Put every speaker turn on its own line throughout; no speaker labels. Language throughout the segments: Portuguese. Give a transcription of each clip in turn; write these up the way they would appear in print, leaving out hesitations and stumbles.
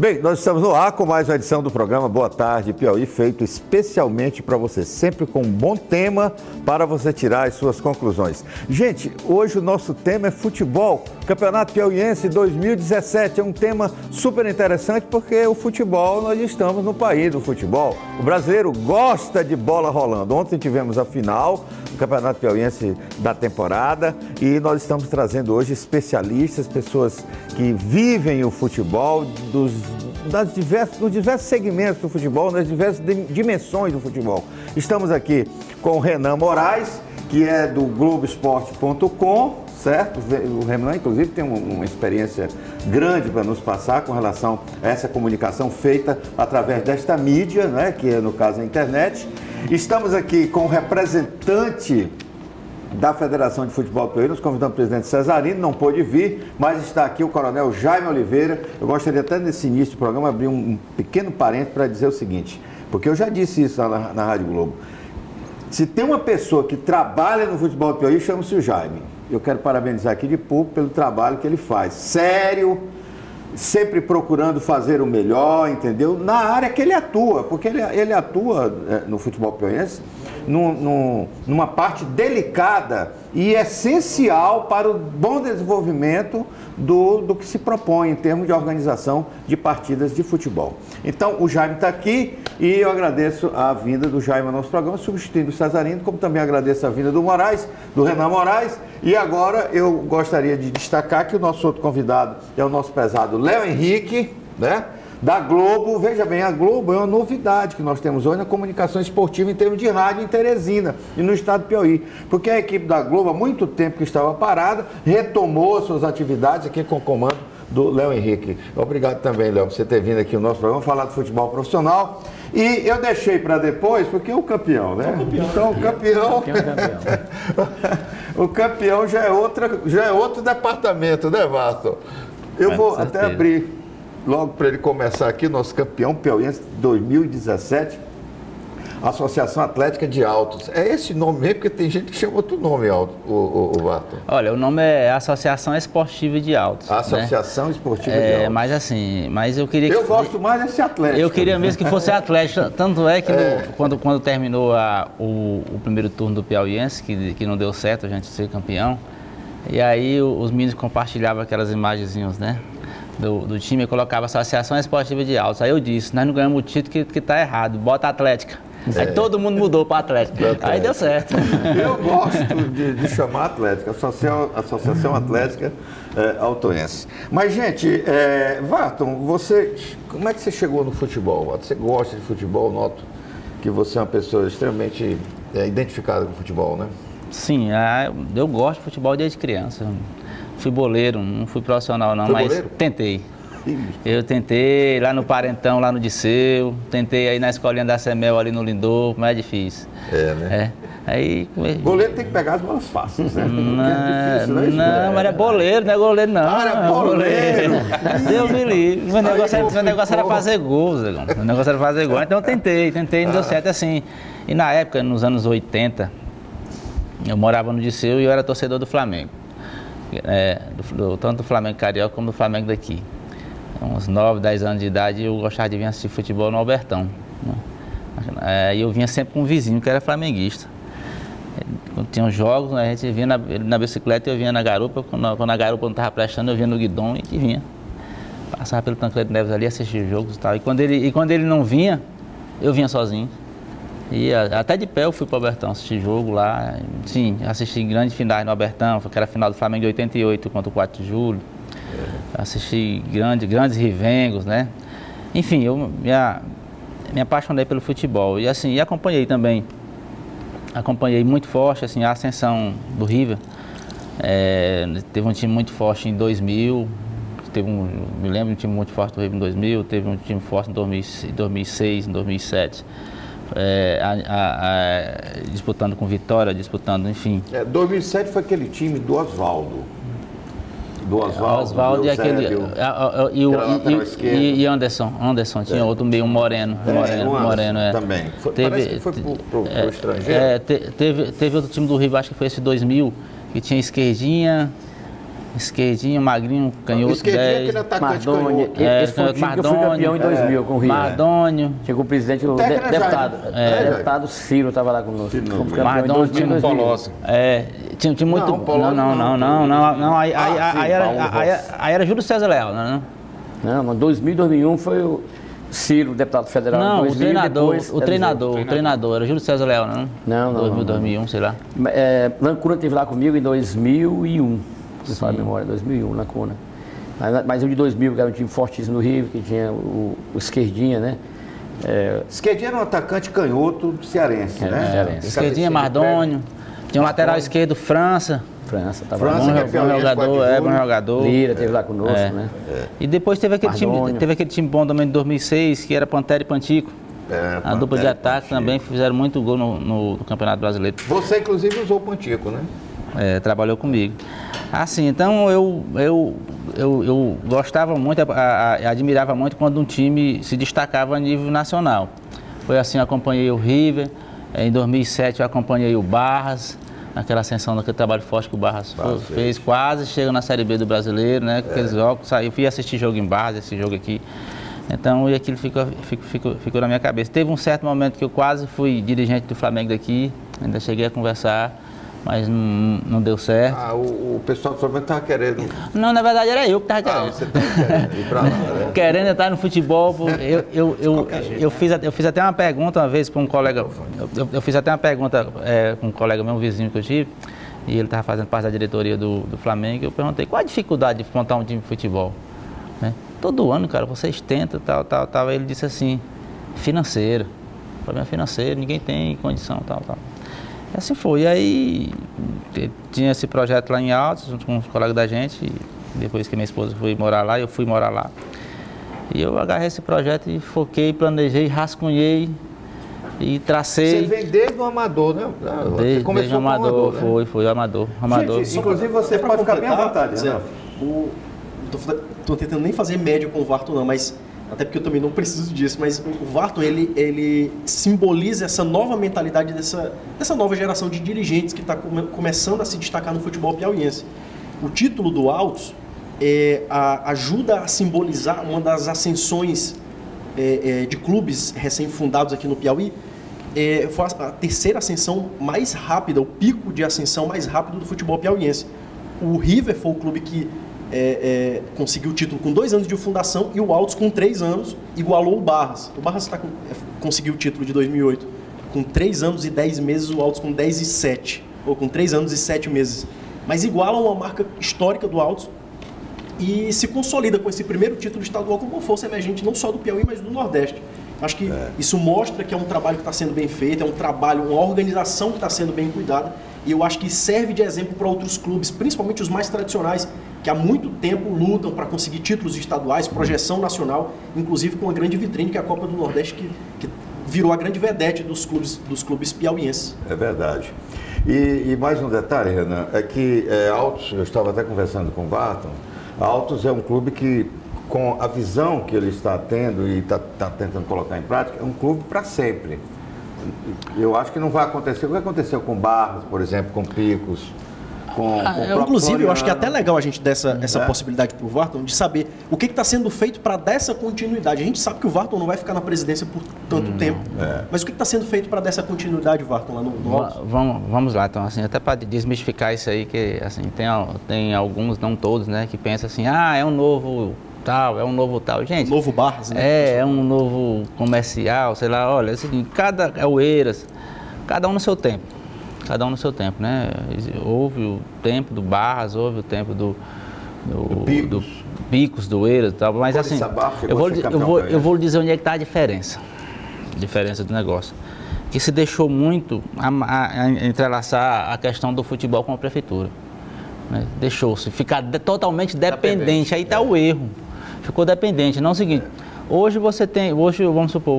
Bem, nós estamos no ar com mais uma edição do programa Boa Tarde Piauí, feito especialmente para você, sempre com um bom tema para você tirar as suas conclusões. Gente, hoje o nosso tema é futebol, Campeonato Piauiense 2017, é um tema super interessante porque o futebol, nós estamos no país do futebol, o brasileiro gosta de bola rolando. Ontem tivemos a final do Campeonato Piauiense da temporada e nós estamos trazendo hoje especialistas, pessoas que vivem o futebol dos diversos segmentos do futebol, nas diversas dimensões do futebol. Estamos aqui com o Renan Moraes, que é do Globoesporte.com, certo? O Renan, inclusive, tem uma experiência grande para nos passar com relação a essa comunicação feita através desta mídia, né? Que é, no caso, a internet. Estamos aqui com o representante da Federação de Futebol do Piauí, nos convidamos o presidente Cesarino, não pôde vir, mas está aqui o coronel Jaime Oliveira. Eu gostaria até nesse início do programa abrir um pequeno parênteses para dizer o seguinte, porque eu já disse isso na Rádio Globo. Se tem uma pessoa que trabalha no futebol do Piauí, chama-se o Jaime. Eu quero parabenizar aqui de público pelo trabalho que ele faz. Sério, sempre procurando fazer o melhor, entendeu? Na área que ele atua, porque ele atua no futebol piauiense numa parte delicada e essencial para o bom desenvolvimento do que se propõe em termos de organização de partidas de futebol. Então, o Jaime está aqui e eu agradeço a vinda do Jaime ao nosso programa, substituindo o Cesarino, como também agradeço a vinda do Moraes, do Renan Moraes. E agora eu gostaria de destacar que o nosso outro convidado é o nosso prezado Léo Henrique, né? Da Globo. Veja bem, a Globo é uma novidade que nós temos hoje na comunicação esportiva em termos de rádio em Teresina e no estado do Piauí, porque a equipe da Globo, há muito tempo que estava parada, retomou suas atividades aqui com o comando do Léo Henrique. Obrigado também, Léo, por você ter vindo aqui no nosso programa falar de futebol profissional. E eu deixei para depois, porque o campeão, né? Então, o campeão... o campeão já é outro departamento, né, Vasco? Eu vou até abrir logo para ele começar aqui, nosso campeão piauiense 2017, Associação Atlética de Altos. É esse nome mesmo, porque tem gente que chama outro nome, o Vato.
Olha, o nome é Associação Esportiva de Altos.
Associação, né? Esportiva de Altos.
Mas assim, eu queria que...
Eu gosto mais desse Atlético.
Eu queria mesmo que fosse Atlético, tanto é que quando terminou o primeiro turno do Piauiense, que não deu certo a gente ser campeão, e aí os meninos compartilhavam aquelas imagenzinhas, né? Do time, eu colocava Associação Esportiva de Altos. Aí eu disse, nós não ganhamos o título que tá errado, bota Atlética. Aí todo mundo mudou para Atlética. Aí deu certo.
Eu gosto de chamar Atlética, Associação Atlética Altoense. Mas, gente, Varton, como é que você chegou no futebol, Varton? Você gosta de futebol? Noto que você é uma pessoa extremamente identificada com o futebol, né?
Sim, eu gosto de futebol desde criança. Fui boleiro, não fui profissional não, mas boleiro? Tentei. Eu tentei lá no Parentão, lá no Disseu, tentei aí na escolinha da Semel ali no Lindor, mas é difícil.
Né?
Aí...
Goleiro tem que pegar as bolas fáceis, né?
Não,
é difícil, né?
Não, mas é boleiro, não é goleiro não.
É boleiro!
Deus me livre. Meu negócio era fazer gols, meu negócio era fazer gols. Então eu tentei, não deu certo assim. E na época, nos anos 80, eu morava no Disseu e eu era torcedor do Flamengo. Tanto do Flamengo Carioca como do Flamengo daqui. Uns 9, 10 anos de idade eu gostava de vir assistir futebol no Albertão. E eu vinha sempre com um vizinho que era flamenguista. Quando tinha os jogos, a gente vinha na bicicleta e eu vinha na garupa. Quando a garupa não estava prestando, eu vinha no guidão e vinha. Passava pelo Tancredo Neves ali, assistia os jogos e tal. E quando ele não vinha, eu vinha sozinho. E até de pé eu fui para o Albertão assistir jogo lá. Sim, assisti grandes finais no Albertão, que era a final do Flamengo de 88 contra o 4 de julho. Assisti grandes rivengos, né? Enfim, eu me apaixonei pelo futebol. E assim, acompanhei também. Acompanhei muito forte assim, a ascensão do River. Teve um time muito forte em 2000. Me lembro de um time muito forte do River em 2000. Teve um time forte em 2006, em 2007. Disputando com Vitória, enfim.
2007 foi aquele time do Oswaldo.
Oswaldo e aquele. E Anderson. Anderson tinha outro meio, um Moreno. Moreno
também. Parece que foi pro estrangeiro.
Teve outro time do Rio, acho que foi esse 2000, que tinha Esquerdinha, Esquerdinho, magrinho, canhoto,
Esquerdinho é
10.
aquele atacante
Mardônio,
canhoto.
esse foi o time que eu fui campeão em 2000 com o River.
Mardônio.
Chegou o presidente, o
técnico é
deputado,
Jair.
deputado Ciro estava lá conosco. Fomos campeão em
Mardônio,
2000.
Polosa.
Tinha muito...
Não, Polosa
Não, aí
sim,
era Júlio César Leal, né?
Não, mas 2000, 2001 foi o Ciro, deputado federal.
Não,
2000,
o treinador, era Júlio César Leal, não?
Não.
2000, 2001, sei lá.
Lancuna esteve lá comigo em 2001, se fala a memória, 2001, Lancuna. Mas o de 2000, que era um time fortíssimo do Rio, que tinha o Esquerdinha, né?
Esquerdinha era um atacante canhoto cearense, né?
cearense.
Esquerdinha, Mardônio. Tinha um lateral esquerdo, França.
França, tava
França,
lá.
que é piauiense,
Bom jogador.
Lira esteve lá conosco, né?
E depois teve aquele time bom também de 2006, que era Pantera e Pantico. A dupla de ataque também fizeram muito gol no Campeonato Brasileiro.
Você, inclusive, usou o Pantico, né?
Trabalhou comigo. Assim, então eu gostava muito, admirava muito quando um time se destacava a nível nacional. Foi assim, eu acompanhei o River, em 2007 eu acompanhei o Barras, naquela ascensão daquele trabalho forte que o Barras fez, quase chega na Série B do Brasileiro, né? Aqueles jogos, eu fui assistir jogo em Barras, esse jogo aqui. Então, e aquilo ficou na minha cabeça. Teve um certo momento que eu quase fui dirigente do Flamengo daqui, ainda cheguei a conversar, mas não deu certo.
O pessoal do Flamengo estava querendo...
Não, na verdade era eu que estava querendo.
Você estava querendo ir para lá, né?
Querendo entrar no futebol. Eu fiz até uma pergunta uma vez para um colega, eu fiz até uma pergunta com um colega meu, um vizinho que eu tive, e ele estava fazendo parte da diretoria do Flamengo, e eu perguntei, qual a dificuldade de montar um time de futebol? Né? Todo ano, cara, vocês tentam, tal. Ele disse assim, financeiro, problema financeiro, ninguém tem condição, tal. E assim foi. E aí tinha esse projeto lá em Altos, junto com os colegas da gente, e depois que minha esposa foi morar lá, eu fui morar lá. E eu agarrei esse projeto e foquei, planejei, rascunhei e tracei.
Você vem desde o amador, né?
Você começou desde o amador, né? Foi o amador.
Gente, inclusive você pode ficar bem à vontade, né?
Estou tentando nem fazer média com o Varton, não, mas até porque eu também não preciso disso, mas o Varton, ele simboliza essa nova mentalidade dessa nova geração de dirigentes que está começando a se destacar no futebol piauiense. O título do Altos ajuda a simbolizar uma das ascensões de clubes recém-fundados aqui no Piauí. Foi a terceira ascensão mais rápida, o pico de ascensão mais rápido do futebol piauiense. O River foi o clube que conseguiu o título com 2 anos de fundação, e o Altos com 3 anos igualou o Barras. O Barras conseguiu o título de 2008 com 3 anos e 10 meses, o Altos com 10 e 7, ou com 3 anos e 7 meses. Mas iguala uma marca histórica do Altos e se consolida com esse primeiro título estadual como uma força emergente, não só do Piauí, mas do Nordeste. Acho que isso mostra que é um trabalho que está sendo bem feito, é um trabalho, uma organização que está sendo bem cuidada, e eu acho que serve de exemplo para outros clubes, principalmente os mais tradicionais, que há muito tempo lutam para conseguir títulos estaduais, projeção nacional, inclusive com uma grande vitrine que é a Copa do Nordeste, que virou a grande vedete dos clubes piauienses.
É verdade. E mais um detalhe, Renan, é que Altos, eu estava até conversando com o Barton, Altos é um clube que, com a visão que ele está tendo e está tentando colocar em prática, é um clube para sempre. Eu acho que não vai acontecer o que aconteceu com Barras, por exemplo, com Picos,
inclusive, eu acho que é até legal a gente dar essa possibilidade para o Varton de saber o que está sendo feito para dar essa continuidade. A gente sabe que o Varton não vai ficar na presidência por tanto tempo, mas o que está sendo feito para dar essa continuidade, Varton, lá no Altos?
Vamos lá, então, assim, até para desmistificar isso aí, que assim, tem alguns, não todos, né, que pensam assim, é um novo tal, é um novo tal. Gente,
novo Barras, né?
É um novo comercial, sei lá, olha, assim, é o Eiras, cada um no seu tempo. Cada um no seu tempo, né? Houve o tempo do Barras, houve o tempo do Picos, do Eiras e tal, mas assim, eu vou dizer onde é que está a diferença do negócio. Que se deixou muito a entrelaçar a questão do futebol com a prefeitura. Né? Deixou-se ficar totalmente dependente, aí está o erro. Ficou dependente, não é o seguinte, hoje vamos supor,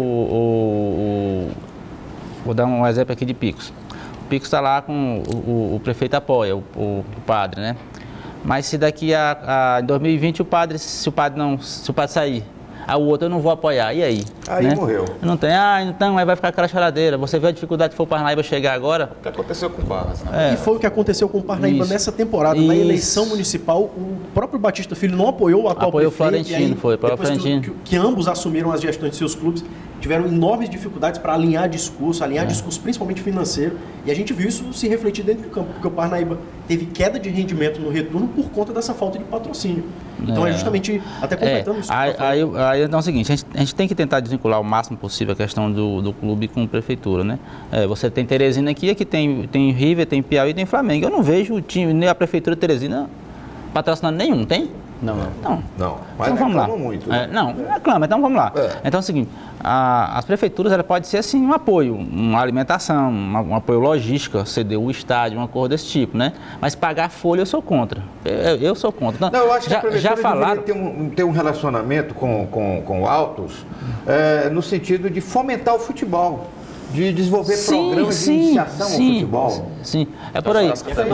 vou dar um exemplo aqui de Picos. O Picos está lá com o prefeito apoia, o padre, né? Mas se daqui em 2020 se o padre sair, o outro eu não vou apoiar, e aí?
Aí
né?
morreu.
Não tem, então aí vai ficar aquela choradeira. Você vê a dificuldade que foi o Parnaíba chegar agora?
O que aconteceu com o Barras, né?
E foi o que aconteceu com o Parnaíba nessa temporada. Na eleição municipal, o próprio Batista Filho não apoiou o atual
apoiou
prefeito.
O Florentino, foi,
depois
Florentino.
que ambos assumiram as gestões de seus clubes, tiveram enormes dificuldades para alinhar discurso principalmente financeiro, e a gente viu isso se refletir dentro do campo, porque o Parnaíba teve queda de rendimento no retorno por conta dessa falta de patrocínio. Então é justamente, até completando isso.
Aí então é o seguinte, a gente tem que tentar desvincular o máximo possível a questão do clube com a prefeitura, né? Você tem Teresina aqui tem River, tem Piauí, tem Flamengo. Eu não vejo o time, nem a prefeitura de Teresina patrocinando nenhum, tem?
Não. Mas
então, vamos lá.
Muito. Né?
Não reclama, então vamos lá. Então é o seguinte, as prefeituras, ela pode ser assim, um apoio, uma alimentação, um apoio logístico, ceder o estádio, uma coisa desse tipo, né? Mas pagar folha eu sou contra. Eu sou contra.
Não, eu acho que a prefeitura
falaram
ter um relacionamento com o Altos no sentido de fomentar o futebol. De desenvolver programas de iniciação ao futebol.
Sim, é por aí.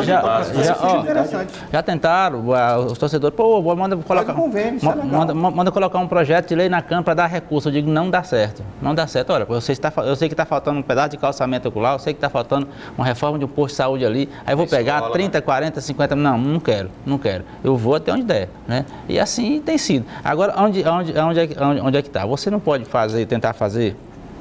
Já tentaram, os torcedores, manda colocar um projeto de lei na Câmara para dar recurso. Eu digo, não dá certo. Não dá certo. Olha, eu sei que está faltando um pedaço de calçamento ocular, eu sei que está faltando uma reforma de um posto de saúde ali, aí eu vou pegar 30, 40, 50, não quero. Eu vou até onde der, né? E assim tem sido. Agora, onde é que está? Você não pode tentar fazer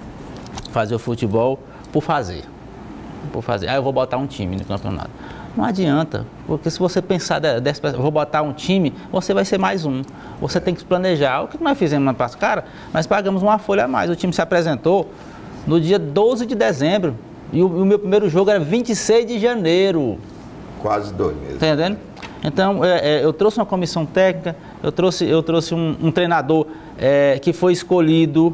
o futebol por fazer. Eu vou botar um time no campeonato. Não adianta, porque se você pensar eu vou botar um time, você vai ser mais um. Você tem que planejar. O que nós fizemos na passada? Cara, nós pagamos uma folha a mais. O time se apresentou no dia 12 de dezembro e o meu primeiro jogo era 26 de janeiro.
Quase 2 meses.
Tá entendendo? Então, eu trouxe uma comissão técnica, eu trouxe um treinador que foi escolhido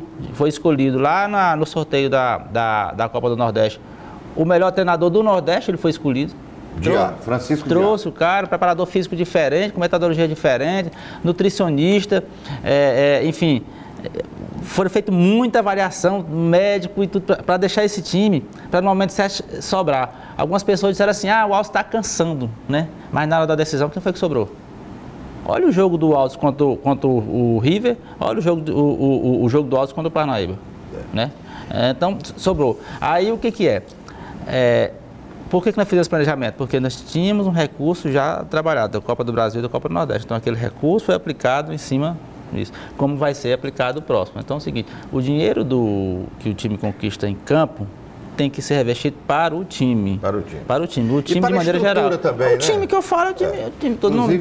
lá no sorteio da Copa do Nordeste. O melhor treinador do Nordeste, ele foi escolhido.
Francisco
Trouxe o cara, preparador físico diferente, com metodologia diferente, nutricionista, enfim. Foi feita muita avaliação, médico e tudo, para deixar esse time, para no momento sobrar. Algumas pessoas disseram assim, o Altos está cansando, né? Mas na hora da decisão, quem foi que sobrou? Olha o jogo do Altos contra o River, olha o jogo do Altos contra o Parnaíba, né? Então, sobrou. Aí o que é? Por que nós fizemos esse planejamento? Porque nós tínhamos um recurso já trabalhado, da Copa do Brasil e da Copa do Nordeste. Então, aquele recurso foi aplicado em cima disso. Como vai ser aplicado o próximo? Então, é o seguinte, o dinheiro que o time conquista em campo tem que ser revestido para o time. Para o time de maneira geral.
Também,
o time que eu falo, o time todo mundo.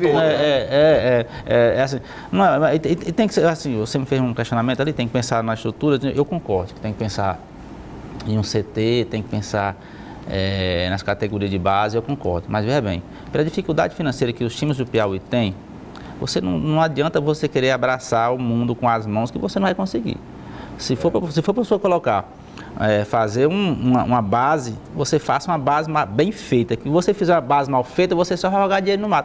Assim, tem que ser assim, você me fez um questionamento ali, tem que pensar na estrutura, eu concordo, tem que pensar em um CT, tem que pensar nas categorias de base, eu concordo. Mas veja bem, pela dificuldade financeira que os times do Piauí têm, não adianta você querer abraçar o mundo com as mãos que você não vai conseguir. Se for para você colocar, fazer uma base, você faça uma base bem feita. Que você fizer uma base mal feita, você só vai jogar dinheiro no mato.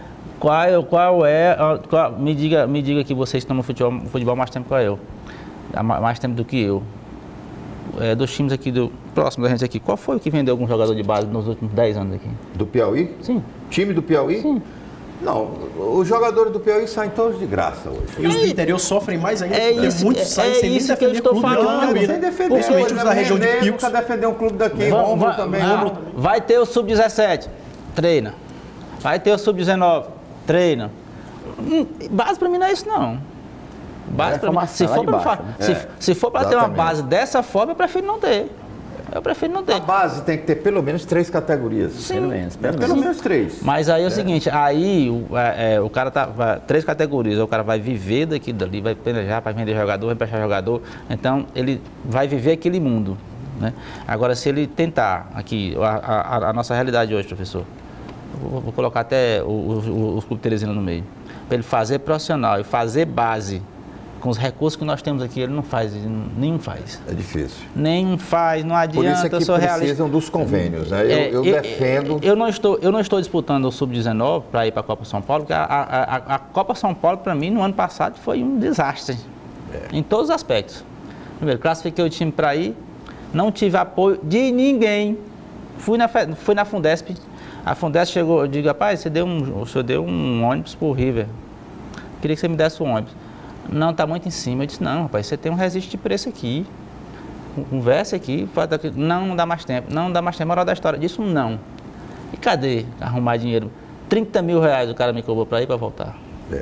Me diga que vocês estão no futebol mais tempo que eu. Mais tempo do que eu. Dos times aqui próximo da gente aqui, qual foi o que vendeu algum jogador de base nos últimos 10 anos aqui?
Do Piauí?
Sim.
Time do Piauí?
Sim.
Não, os jogadores do Piauí saem todos de graça hoje.
E os do interior sofrem mais ainda, porque muitos saem sem nem defender o clube
daqui. Sem defender.
Principalmente os da região de Picos.
Nunca defender um clube daqui, Rômulo também.
Vai ter o Sub-17, treina. Vai ter o Sub-19, treina. Base pra mim não é isso, não. Base pra mim, se for para ter uma base dessa forma, eu prefiro não ter.
A base tem que ter pelo menos 3 categorias.
Sim.
Pelo menos 3.
Mas aí é o seguinte, o cara 3 categorias, o cara vai viver dali, vai planejar para vender jogador, vai emprestar jogador, então ele vai viver aquele mundo, né? Agora, se ele tentar aqui, a nossa realidade hoje, professor, vou colocar até os clubes Teresina no meio, para ele fazer profissional e fazer base, com os recursos que nós temos aqui, ele não faz, nenhum faz.
É difícil.
Nenhum faz, não adianta.
Por isso é que
eu sou
precisam
realista.
dos convênios, né? Eu defendo.
Eu não estou disputando o Sub-19 para ir para a Copa São Paulo, porque a Copa São Paulo, para mim, no ano passado, foi um desastre. Em todos os aspectos. Primeiro, classifiquei o time para ir, não tive apoio de ninguém. Fui na Fundesp. A Fundesp chegou, eu digo, rapaz, você deu um ônibus para o River. Queria que você me desse um ônibus. Não, tá muito em cima. Eu disse, não, rapaz, você tem um registro de preço aqui. Conversa aqui, não dá mais tempo. Não dá mais tempo, moral da história. Disso não. E cadê arrumar dinheiro? 30 mil reais o cara me cobrou para ir para voltar.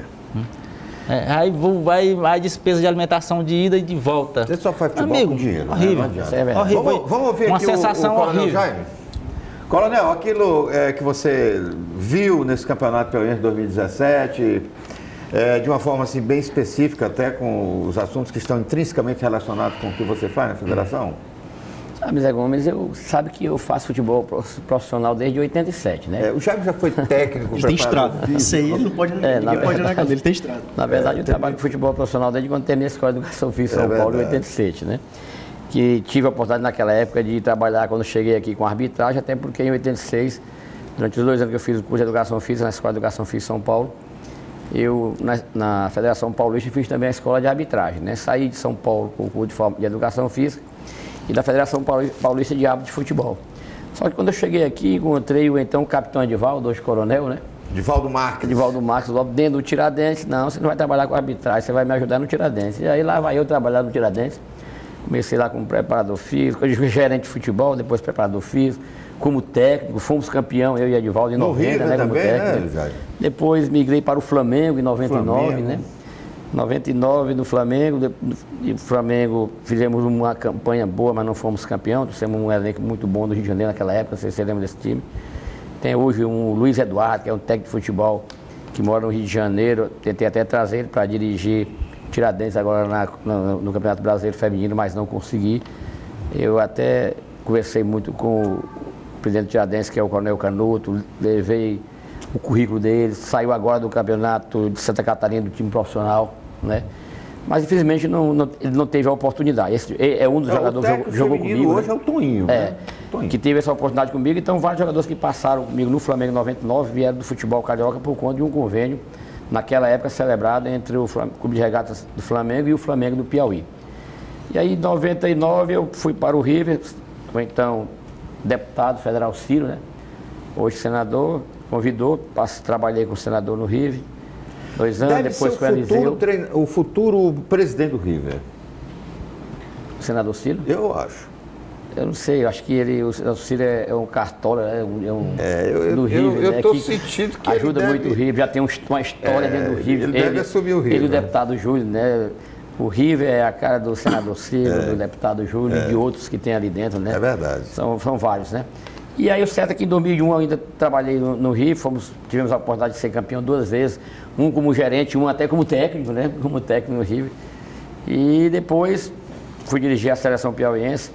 Aí vai a despesa de alimentação de ida e de volta.
Você só faz futebol com dinheiro.
Horrível.
Né? Horrível. Vamos ouvir
uma
aqui
sensação
o Coronel
horrível.
Jaime. Coronel, aquilo que você viu nesse Campeonato Piauiense de 2017, de uma forma assim, bem específica, até com os assuntos que estão intrinsecamente relacionados com o que você faz na federação?
Sabe, Zé Gomes, sabe que eu faço futebol profissional desde 87, né?
O Jaime já foi técnico,
ele tem estrada. Isso aí ele não pode, ninguém pode negar dele, ele tem estrada.
Na verdade, eu trabalho com futebol profissional desde quando terminei a Escola de Educação Física em São Paulo, em 87, né? Que tive a oportunidade naquela época de trabalhar quando cheguei aqui com arbitragem, até porque em 86, durante os 2 anos que eu fiz o curso de Educação Física na Escola de Educação Física em São Paulo, eu, na Federação Paulista, fiz também a Escola de Arbitragem, né? Saí de São Paulo com o curso de Educação Física e da Federação Paulista de Árbitro de Futebol. Só que quando eu cheguei aqui, encontrei o então capitão Edivaldo, hoje coronel, né?
Edivaldo Marques,
logo dentro do Tiradentes. Não, você não vai trabalhar com arbitragem, você vai me ajudar no Tiradentes. E aí lá vai eu trabalhar no Tiradentes. Comecei lá como preparador físico, gerente de futebol, depois preparador físico, como técnico, fomos campeão, eu e Edivaldo em 90, né, como técnico. Né? Depois migrei para o Flamengo em 99, né? 99 no Flamengo, e o Flamengo fizemos uma campanha boa, mas não fomos campeão, temos um elenco muito bom do Rio de Janeiro naquela época, não sei se você lembra desse time. Tem hoje um Luiz Eduardo, que é um técnico de futebol que mora no Rio de Janeiro, tentei até trazer ele para dirigir Tiradentes agora no Campeonato Brasileiro Feminino, mas não consegui. Eu até conversei muito com o presidente do Tiradentes, que é o Coronel Canuto, levei o currículo dele, saiu agora do Campeonato de Santa Catarina, do time profissional, né? Mas infelizmente ele não teve a oportunidade. Esse é um dos jogadores que jogou comigo.
Hoje, né? É o Toninho, né?
Que teve essa oportunidade comigo. Então vários jogadores que passaram comigo no Flamengo em 99 vieram do futebol carioca por conta de um convênio, naquela época celebrado entre o Clube de Regatas do Flamengo e o Flamengo do Piauí. E aí em 99 eu fui para o River, foi então deputado federal Ciro, né? Hoje senador, convidou, trabalhei com o senador no River, 2 anos,
Deve
depois
ser
com o Eliseu.
o futuro presidente do River.
O senador Ciro?
Eu acho.
Eu não sei, eu acho que o Ciro é um cartola, do River.
Eu estou sentindo que
ajuda
ele
muito o River, já tem uma história dentro do River.
Ele deve assumir o River.
Ele e o deputado Júlio, né? O River é a cara do senador Ciro, do deputado Júlio e de outros que tem ali dentro, né?
É verdade.
São vários, né? E aí o certo é que em 2001 eu ainda trabalhei no Rio, tivemos a oportunidade de ser campeão 2 vezes, um como gerente, um até como técnico, né? Como técnico no Rio. E depois fui dirigir a seleção piauiense,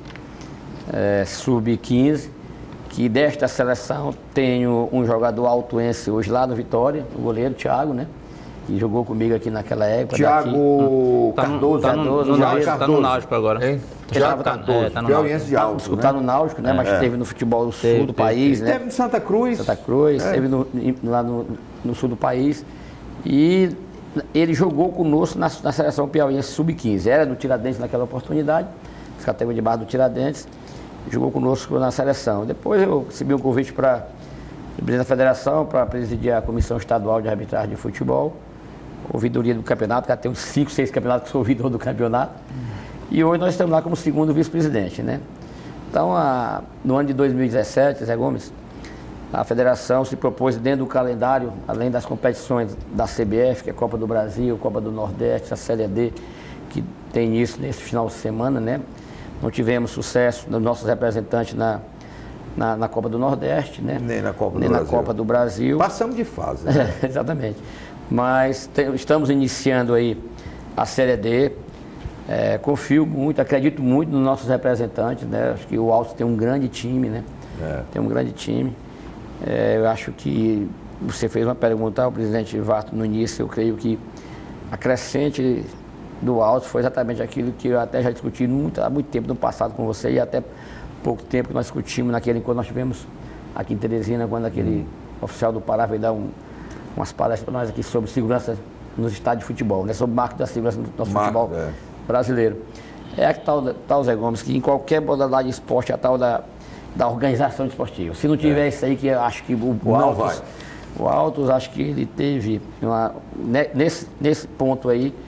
sub-15, que desta seleção tenho um jogador altoense hoje lá no Vitória, o goleiro Thiago, né? Que jogou comigo aqui naquela época.
Thiago Cardoso.
Tá no Náutico agora.
Hein? Thiago Cardoso, Piauiense de Alto,
Tá no Náutico, né? Mas esteve no futebol do sul do país, né?
Esteve em Santa Cruz.
Esteve lá no sul do país. E ele jogou conosco na seleção piauiense sub-15. Era do Tiradentes naquela oportunidade, as categorias de base do Tiradentes. Jogou conosco na seleção. Depois eu recebi um convite para presidente da federação, para presidir a Comissão Estadual de Arbitragem de Futebol, ouvidoria do campeonato, que tem uns 5, 6 campeonatos que sou ouvidor do campeonato. E hoje nós estamos lá como segundo vice-presidente, né? Então, no ano de 2017, Zé Gomes, a federação se propôs dentro do calendário, além das competições da CBF, que é a Copa do Brasil, Copa do Nordeste, a Série D, que tem início nesse final de semana, né? Não tivemos sucesso dos nossos representantes na Copa do Nordeste, né?
Nem na
Copa do Brasil.
Passamos de fase, né?
Exatamente. Mas estamos iniciando aí a Série D. Confio muito, acredito muito nos nossos representantes, né? Acho que o Alto tem um grande time, né? Tem um grande time. Eu acho que você fez uma pergunta ao presidente Varto no início, eu creio que a crescente do Alto foi exatamente aquilo que eu até já discuti há muito tempo no passado com você e até pouco tempo que nós discutimos naquele encontro nós tivemos aqui em Teresina, quando aquele oficial do Pará veio dar umas palestras para nós aqui sobre segurança nos estádios de futebol, né? Sobre o marco da segurança no nosso futebol brasileiro. É a tal Zé Gomes, que em qualquer modalidade de esporte é a tal da organização esportiva. Se não tiver isso aí, que eu acho que o Altos, acho que ele teve nesse ponto aí,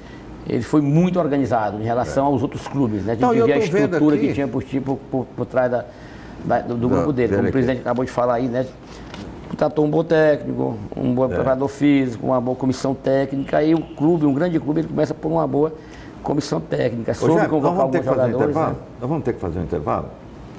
ele foi muito organizado em relação aos outros clubes, né? A gente
Não,
via a
eu tô vendo
estrutura
aqui-
que tinha por trás do grupo dele. Como o presidente acabou de falar aí, né? Contratou um bom técnico, um bom preparador físico, uma boa comissão técnica. Aí o clube, um grande clube, ele começa por uma boa comissão técnica.
Ô,
Soube
Jaime,
convocar
nós vamos ter
alguns
que fazer um
jogadores.
intervalo?
Né?
Nós vamos ter que fazer um intervalo?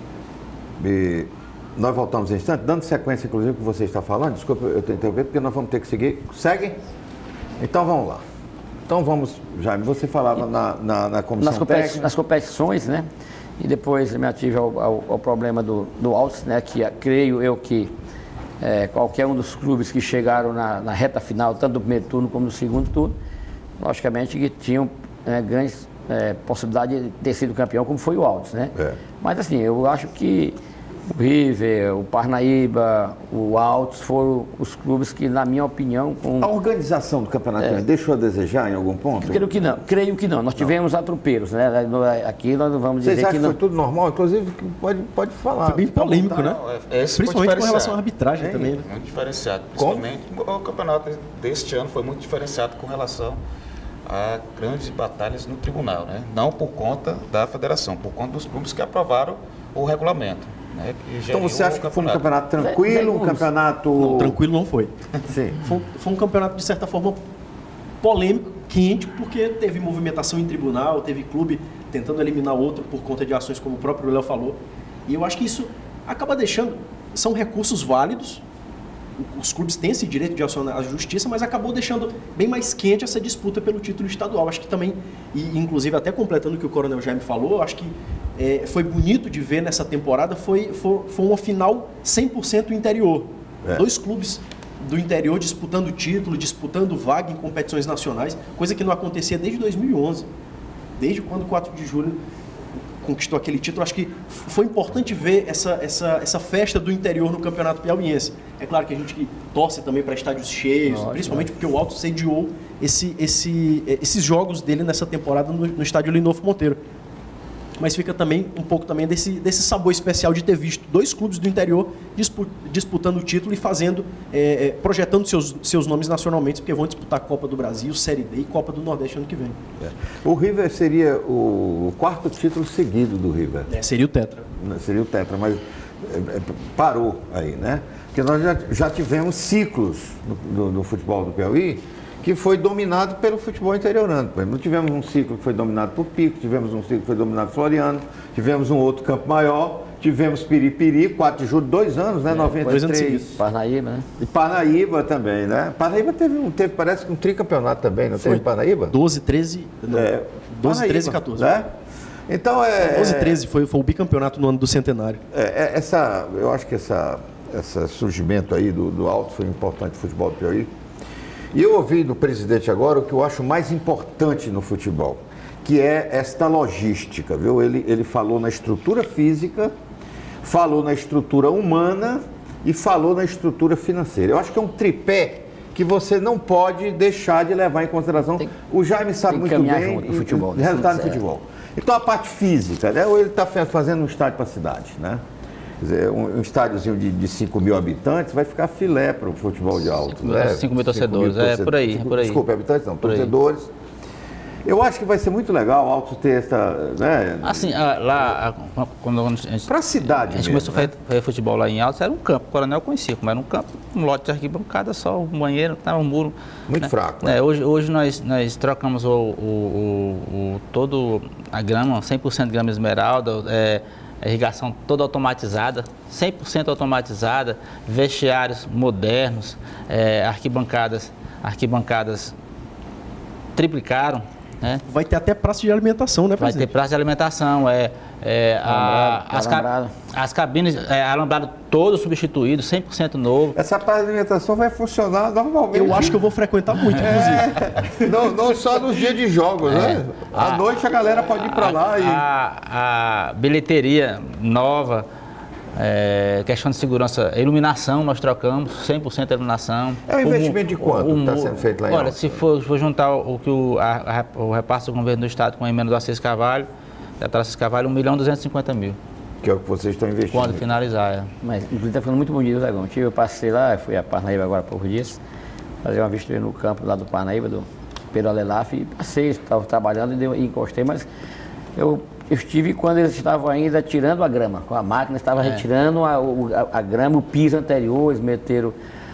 E nós voltamos em instante, dando sequência, inclusive, que você está falando. Desculpa, eu estou interrompendo, porque nós vamos ter que seguir. Segue? Então vamos lá. Então vamos, Jaime, você falava na comissão técnica.
Nas competições, né? E depois me ative ao problema do Altos, né? Que creio eu que qualquer um dos clubes que chegaram na reta final, tanto do primeiro turno como do segundo turno, logicamente que tinham grandes possibilidades de ter sido campeão, como foi o Altos, né? Mas assim, eu acho que o River, o Parnaíba, o Altos foram os clubes que, na minha opinião...
A organização do campeonato deixou a desejar em algum ponto?
Creio que não. Nós tivemos atropeiros, né? Aqui nós não vamos dizer
Vocês acham
que não...
foi tudo normal? Inclusive, pode falar.
Foi bem polêmico, né? Principalmente com relação à
à
arbitragem também, né?
Muito diferenciado. Principalmente o campeonato deste ano foi muito diferenciado com relação a grandes batalhas no tribunal, né? Não por conta da federação, por conta dos clubes que aprovaram o regulamento. Né?
Então você acha que foi um campeonato tranquilo, um campeonato...
Não, tranquilo não foi.
Sim.
Foi um campeonato, de certa forma, polêmico, quente, porque teve movimentação em tribunal, teve clube tentando eliminar outro por conta de ações, como o próprio Léo falou. E eu acho que isso acaba deixando... São recursos válidos, os clubes têm esse direito de acionar a justiça, mas acabou deixando bem mais quente essa disputa pelo título estadual. Acho que também, e inclusive até completando o que o Coronel Jaime falou, acho que foi bonito de ver nessa temporada, foi uma final 100% interior. Dois clubes do interior disputando título, disputando vaga em competições nacionais, coisa que não acontecia desde 2011, desde quando o 4 de julho conquistou aquele título. Acho que foi importante ver essa festa do interior no Campeonato Piauiense. É claro que a gente torce também para estádios cheios, principalmente porque o Altos sediou esses jogos dele nessa temporada no estádio Linolfo Monteiro. Mas fica também um pouco também desse sabor especial de ter visto dois clubes do interior disputando o título e fazendo, projetando seus nomes nacionalmente, porque vão disputar a Copa do Brasil, Série D e Copa do Nordeste ano que vem.
O River seria o quarto título seguido do River.
Seria o Tetra.
Seria o Tetra, mas parou aí, né? Porque nós já tivemos ciclos no futebol do Piauí que foi dominado pelo futebol interiorano. Por exemplo, tivemos um ciclo que foi dominado por Pico, tivemos um ciclo que foi dominado por Floriano, tivemos um outro Campo Maior, tivemos Piripiri, 4 de julho, 2 anos, né? 93.
Parnaíba, né?
E Parnaíba também, né? Parnaíba teve parece que um tricampeonato também, não teve Parnaíba?
12, 13... Não, 12, 13 e 14.
Né? Então
12 e 13 foi o bicampeonato no ano do centenário.
Eu acho que esse surgimento aí do Alto foi importante no futebol do Piauí. E eu ouvi do presidente agora o que eu acho mais importante no futebol, que é esta logística, viu? Ele falou na estrutura física, falou na estrutura humana e falou na estrutura financeira. Eu acho que é um tripé que você não pode deixar de levar em consideração. O Jaime sabe muito bem
o futebol,
o resultado do futebol. Então a parte física, né? Ele está fazendo um estádio para a cidade, né? Quer dizer, um estádiozinho de 5 mil habitantes vai ficar filé para o futebol de Alto.
5 mil torcedores, por aí.
Desculpa, habitantes não, torcedores. Eu acho que vai ser muito legal o Alto ter essa... Né?
Assim, lá, quando a gente...
Para a cidade
A gente
mesmo,
começou a fazer futebol lá em Altos, era um campo, o Coronel conhecia, como era um campo, um lote de arquibancada só, um banheiro, um muro.
Muito fraco, né?
Hoje nós trocamos todo a grama, 100% grama esmeralda, irrigação toda automatizada, 100% automatizada, vestiários modernos, arquibancadas triplicaram. Né?
Vai ter até praça de alimentação, né, presidente?
Vai ter praça de alimentação, as cabines, alambrado todo substituído, 100% novo.
Essa praça de alimentação vai funcionar normalmente.
Eu acho que eu vou frequentar muito, inclusive.
Não só nos dias de jogos, né? À noite a galera pode ir para lá.
A bilheteria nova, questão de segurança, iluminação, nós trocamos, 100% iluminação.
É um investimento de quanto está sendo feito lá em
Olha,
Altos?
se for juntar o repasse do governo do Estado com a emenda do Assis Carvalho, deputado Assis Carvalho, 1.250.000.
Que é o que vocês estão investindo.
Quando finalizar,
Mas, inclusive, está ficando muito bonito o Dragão. Eu passei lá, fui a Parnaíba agora há poucos dias, fazer uma vistoria no campo lá do Parnaíba, do Pedro Alelaf e passei, estava trabalhando e encostei, mas eu estive quando eles estavam ainda tirando a grama, com a máquina estava retirando a grama, o piso anterior, eles meteram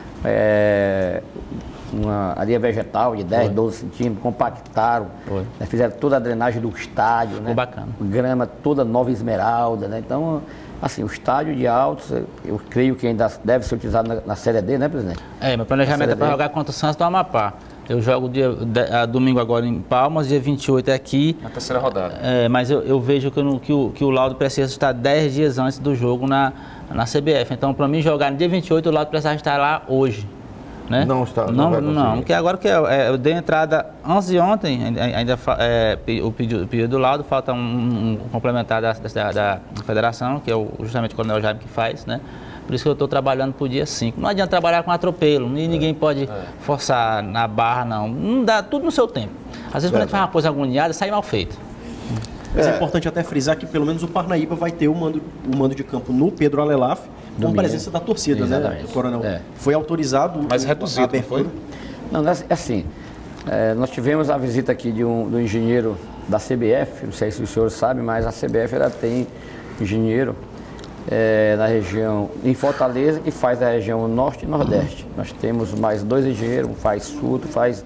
uma areia vegetal de 10, 12 centímetros, compactaram, né, fizeram toda a drenagem do estádio, né?
Bacana.
Grama toda nova esmeralda, né? Então, assim, o estádio de Altos, eu creio que ainda deve ser utilizado na Série D, né, presidente?
Meu planejamento é para jogar contra o Santos do Amapá. Eu jogo domingo agora em Palmas, dia 28 é aqui.
Na terceira rodada.
Mas eu vejo que o laudo precisa estar 10 dias antes do jogo na CBF. Então, para mim jogar no dia 28, o laudo precisa estar lá hoje. Né?
Não está, não,
porque agora que eu dei entrada antes de ontem, ainda o pedido do laudo, falta um complementar da federação, que é justamente o Coronel Jaime que faz, né? Por isso que eu estou trabalhando para o dia 5. Não adianta trabalhar com atropelo, ninguém pode forçar na barra, não. Não dá tudo no seu tempo. Às vezes quando a gente faz uma coisa agoniada, sai mal feito.
Mas é importante até frisar que pelo menos o Parnaíba vai ter o mando de campo no Pedro Alelaf, com presença da torcida, né, Coronel? Foi autorizado.
Mas reduzido, não foi?
Não, é assim. Nós tivemos a visita aqui do engenheiro da CBF, não sei se os senhores sabem, mas a CBF ela tem engenheiro na região, em Fortaleza, que faz a região norte e nordeste. Nós temos mais 2 engenheiros, um faz sul, outro faz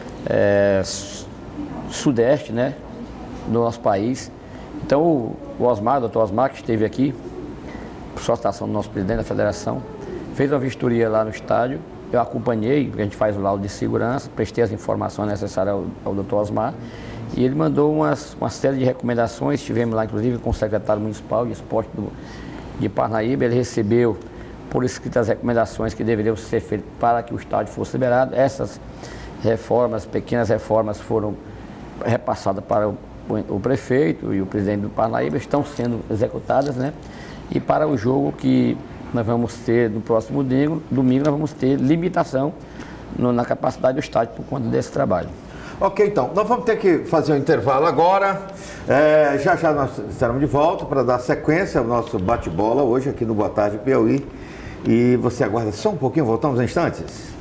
sudeste, né, do nosso país. Então o Osmar, o Dr. Osmar, que esteve aqui, por solicitação do nosso presidente da federação, fez uma vistoria lá no estádio. Eu acompanhei, porque a gente faz o laudo de segurança, prestei as informações necessárias ao Dr. Osmar, e ele mandou uma série de recomendações. Estivemos lá, inclusive, com o secretário municipal de esporte de Parnaíba. Ele recebeu por escrito as recomendações que deveriam ser feitas para que o estádio fosse liberado. Essas reformas, pequenas reformas, foram repassadas para o prefeito e o presidente do Parnaíba, estão sendo executadas, né? E para o jogo que nós vamos ter no próximo domingo nós vamos ter limitação na capacidade do estádio por conta desse trabalho.
Ok, então, nós vamos ter que fazer um intervalo agora. Já nós estaremos de volta para dar sequência ao nosso bate-bola hoje aqui no Boa Tarde Piauí. E você aguarda só um pouquinho, voltamos em instantes.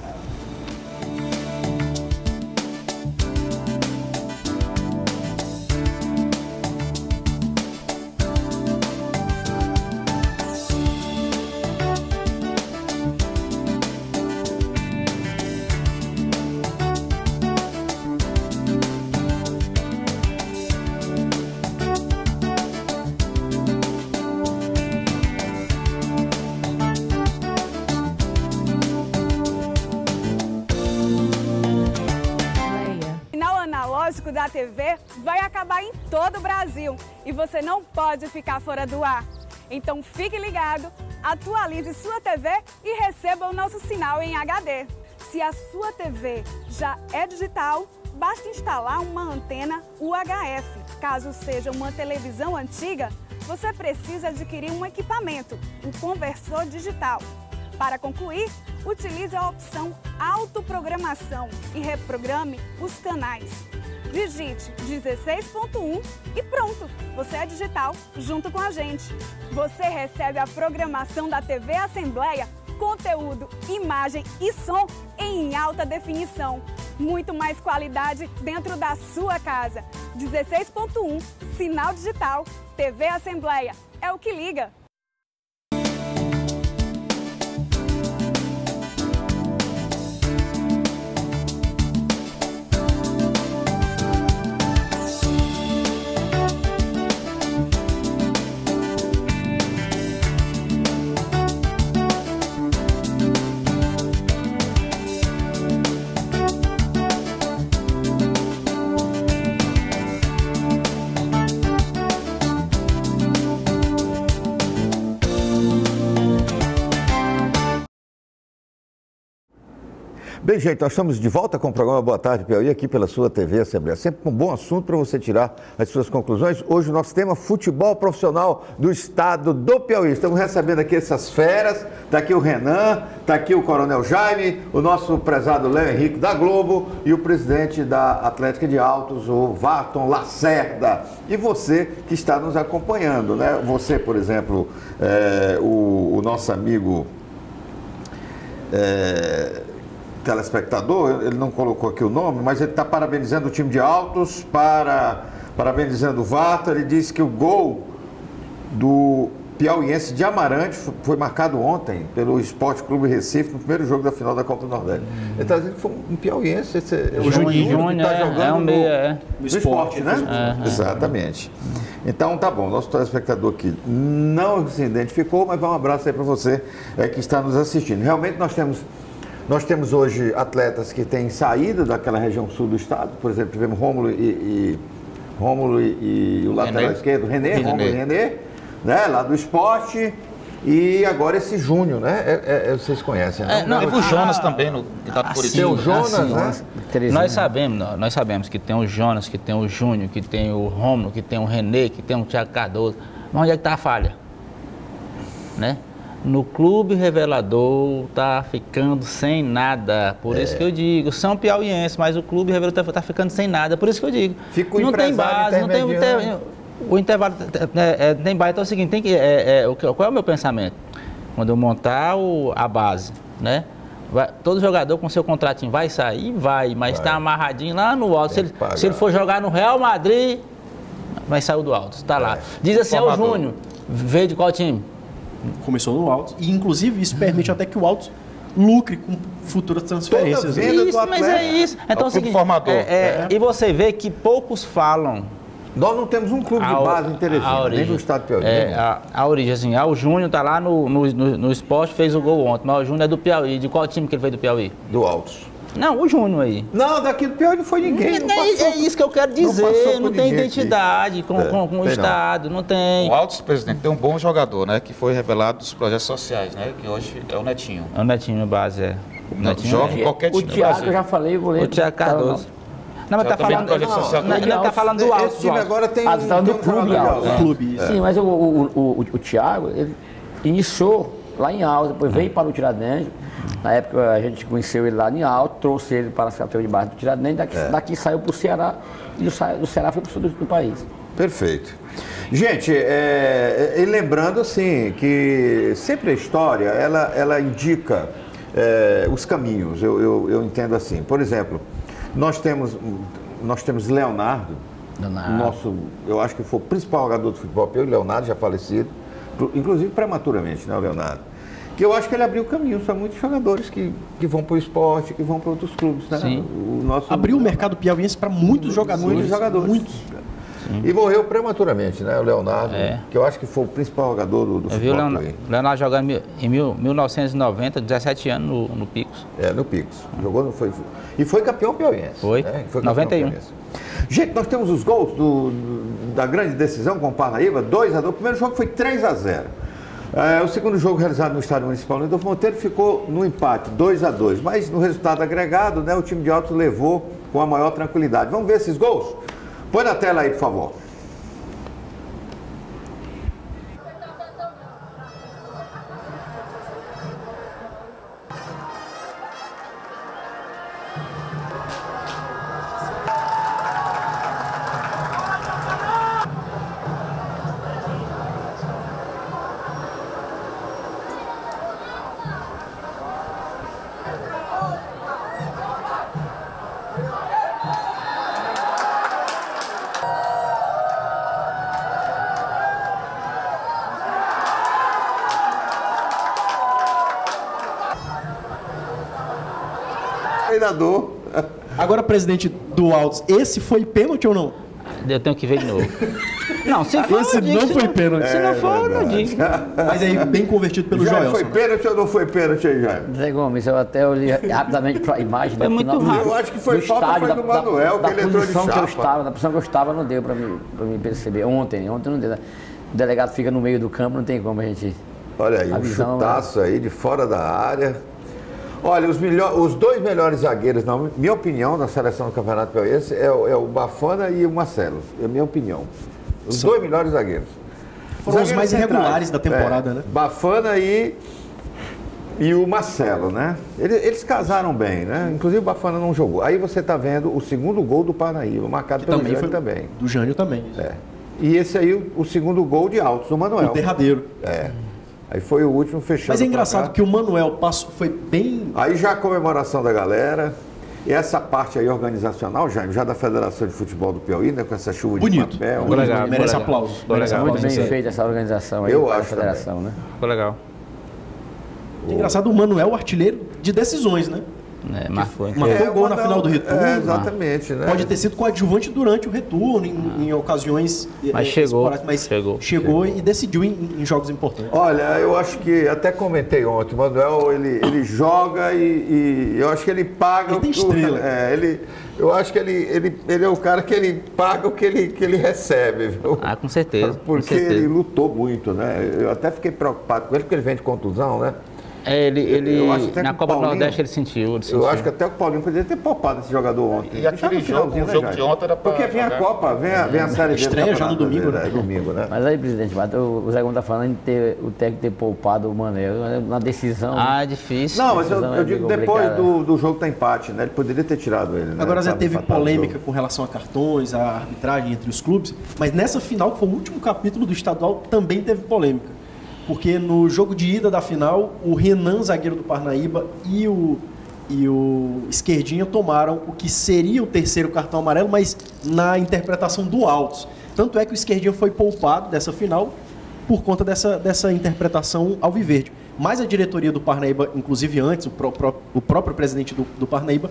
Da TV vai acabar em todo o Brasil e você não pode ficar fora do ar. Então fique ligado, atualize sua TV e receba o nosso sinal em HD. Se a sua TV já é digital, basta instalar uma antena UHF. Caso seja uma televisão antiga, você precisa adquirir um equipamento, um conversor digital. Para concluir, utilize a opção Autoprogramação e reprograme os canais. Digite 16.1 e pronto, você é digital junto com a gente. Você recebe a programação da TV Assembleia, conteúdo, imagem e som em alta definição. Muito mais qualidade dentro da sua casa. 16.1, sinal digital, TV Assembleia, é o que liga.
Bem, gente, nós estamos de volta com o programa Boa Tarde Piauí, aqui pela sua TV Assembleia. Sempre com um bom assunto para você tirar as suas conclusões. Hoje o nosso tema, futebol profissional do estado do Piauí. Estamos recebendo aqui essas feras. Está aqui o Renan, está aqui o Coronel Jaime, o nosso prezado Léo Henrique da Globo e o presidente da Atlética de Altos, o Varton Lacerda. E você que está nos acompanhando, né? Você, por exemplo, o nosso amigo... telespectador, ele não colocou aqui o nome, mas ele está parabenizando o time de Altos, parabenizando o Varto. Ele disse que o gol do piauiense de Amarante foi marcado ontem pelo Esporte Clube Recife no primeiro jogo da final da Copa do Nordeste. Ele está dizendo que foi um piauiense,
o Júnior que está jogando
no esporte, né? Exatamente. Então tá bom, nosso telespectador aqui não se identificou, mas vai um abraço aí para você que está nos assistindo. Realmente nós temos hoje atletas que têm saído daquela região sul do estado, por exemplo, tivemos Rômulo e o lateral esquerdo, Rômulo e René, né, lá do esporte, e agora esse Júnior, né? Vocês conhecem, né?
Teve o Jonas também, que está no Curitiba.
O Jonas, né?
Nós sabemos que tem o Jonas, que tem o Júnior, que tem o Rômulo, que tem o René, que tem o Thiago Cardoso. Mas onde é que está a falha? Né? No Clube Revelador está ficando sem nada, por isso que eu digo, são piauienses, mas o Clube Revelador está ficando sem nada, por isso que eu digo.
Não tem base, não tem
o intervalo tem base. Então é o seguinte, qual é o meu pensamento? Quando eu montar a base, né? Todo jogador com seu contratinho vai sair, mas está amarradinho lá no alto. Se ele for jogar no Real Madrid, vai sair do alto, está lá. Diz assim, o Júnior, veio de qual time?
Começou no Altos, e inclusive isso permite até que o Altos lucre com futuras transferências.
Mas é isso. Então é o seguinte, e você vê que poucos falam.
Nós não temos um clube de base em Teresina, nem no estado de Piauí.
A origem, assim, o Júnior está lá no esporte, fez o gol ontem, mas o Júnior é do Piauí. De qual time que ele veio do Piauí?
Do Altos.
Não, o Júnior aí.
Não, daqui do Piauí não foi ninguém.
É isso que eu quero dizer, não tem identidade com o Estado, não tem.
O Altos, presidente, tem um bom jogador, né, que foi revelado dos projetos sociais, né, que hoje é o Netinho.
É o Netinho, base, é.
O Netinho joga em qualquer time.
O Thiago, eu já falei, o goleiro.
O Thiago Cardoso. Não, mas tá falando do Altos.
Esse time agora tem
do clube Altos. Sim, mas o Thiago, ele iniciou lá em Altos, depois veio para o Tiradentes. Na época a gente conheceu ele lá em Altos, trouxe ele para a categoria de base do Tiradentes, daqui saiu para o Ceará, e do Ceará foi para o sul do país.
Perfeito. Gente, e lembrando assim, que sempre a história, ela indica os caminhos, eu entendo assim. Por exemplo, nós temos Leonardo, eu acho que foi o principal jogador de futebol, o Leonardo, já falecido, inclusive prematuramente, né, o Leonardo? Que eu acho que ele abriu caminhos para muitos jogadores que vão para o esporte, que vão para outros clubes, né?
Sim.
Abriu o mercado piauiense para muitos jogadores.
Muitos. E morreu prematuramente, né? O Leonardo, que eu acho que foi o principal jogador do futebol.
O Leonardo jogando em 1990, 17 anos no Picos.
No Picos. Jogou, e foi campeão piauiense.
Foi 91. Piauiense.
Gente, nós temos os gols da grande decisão com o Parnaíba, 2-2. O primeiro jogo foi 3-0. O segundo jogo realizado no Estádio Municipal do Rodolfo Monteiro ficou no empate, 2-2. Mas no resultado agregado, né, o time de Altos levou com a maior tranquilidade. Vamos ver esses gols? Põe na tela aí, por favor.
Agora, presidente do Altos, esse foi pênalti ou não?
Eu tenho que ver de novo. Não, se for,
esse não foi pênalti.
Se não for, eu não digo.
Mas aí, bem convertido pelo Joelson.
Foi pênalti ou não foi pênalti aí, Jair?
Zé Gomes, eu até olhei rapidamente para a imagem.
Foi muito rápido.
Eu acho que foi falta do Manuel, que ele entrou de chapa.
Na posição que eu estava, não deu para mim perceber. Ontem não deu. O delegado fica no meio do campo, não tem como a gente...
Olha aí, um chutaço aí de fora da área. Olha, os dois melhores zagueiros, na minha opinião, na seleção do Campeonato Piauiense é o Bafana e o Marcelo. É a minha opinião. Os dois melhores zagueiros.
Foram os mais irregulares da temporada, né?
Bafana e o Marcelo, né? Eles casaram bem, né? Inclusive o Bafana não jogou. Aí você está vendo o segundo gol do Parnaíba, marcado pelo Jânio também.
Do Jânio também.
E esse aí, o segundo gol de Altos, do Manuel.
O derradeiro.
Aí foi o último fechando.
Mas é engraçado que o Manuel foi bem...
Aí já a comemoração da galera. E essa parte aí organizacional, Jaime, já da Federação de Futebol do Piauí, né, com essa chuva
bonito.
de papel.
Bonito,
legal,
merece
legal.
aplauso.
Muito bem
Sim.
feita essa organização aí
Eu
da
acho
federação, né?
Ficou legal.
É engraçado, o Manuel, o artilheiro de decisões, né?
Marcou.
Marcou gol na final do retorno.
Exatamente, né?
Pode ter sido coadjuvante durante o retorno, em ocasiões
Mas chegou,
esporádicas, mas
chegou.
e decidiu em jogos importantes.
Olha, eu acho que, até comentei ontem, o Manuel, ele joga e eu acho que ele paga...
Ele tem estrela.
Eu acho que ele é o cara que ele paga o que ele recebe, viu?
Com certeza.
Porque
com certeza.
ele lutou muito, né? Eu até fiquei preocupado com ele, porque ele vem de contusão, né?
Ele
Eu acho até que
na
o
Copa do
Paulinho-
Nordeste ele sentiu.
Eu acho que até o Paulinho poderia ter poupado esse jogador ontem.
E aquele jogo
né,
de
Jair?
ontem era pra
Porque vem a
jogar.
Copa, vem a Série B. do
Estreia já no
Campeonato
domingo,
Brasileiro,
né?
domingo, né?
Mas aí, presidente, o Zé Gomes está falando de ter o técnico ter poupado o Manuel na decisão.
É difícil.
Não, mas eu
Decisão é
digo
bem
depois
complicada.
do jogo tá empate, né? Ele poderia ter tirado ele, né?
Agora já
Tava
teve
empatado o
polêmica
jogo.
com relação a cartões, a arbitragem entre os clubes, mas nessa final, que foi o último capítulo do estadual, também teve polêmica. Porque no jogo de ida da final, o Renan, zagueiro do Parnaíba, e o Esquerdinha tomaram o que seria o terceiro cartão amarelo, mas na interpretação do Altos. Tanto é que o Esquerdinha foi poupado dessa final por conta dessa interpretação alviverde. Mas a diretoria do Parnaíba, inclusive antes, o próprio presidente do Parnaíba,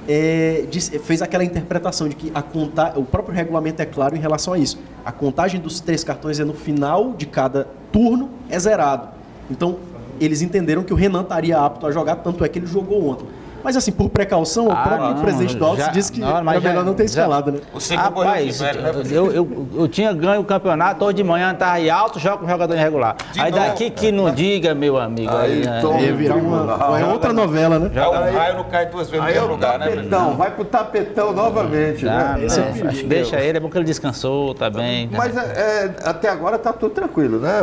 fez aquela interpretação de que o próprio regulamento é claro em relação a isso. A contagem dos 3 cartões é no final de cada turno, é zerado. Então, eles entenderam que o Renan estaria apto a jogar, tanto é que ele jogou ontem. Mas assim, por precaução, o próprio presidente do Altos disse que era melhor não ter escalado, né?
O segundo morreu de
Rapaz,
velho, né?
eu tinha ganho o campeonato, hoje de manhã estava em alto, joga com um jogador irregular.
De
Aí
novo.
daqui que não diga, meu amigo.
Aí, toma.
Ia virar uma outra novela, né?
Já o raio não cai duas vezes no
Aí é
mesmo
o
lugar, né?
tapetão, vai pro tapetão novamente, né?
Esse é o perigo.
Deixa ele, é bom que ele descansou, tá bem.
Mas até agora tá tudo tranquilo, né?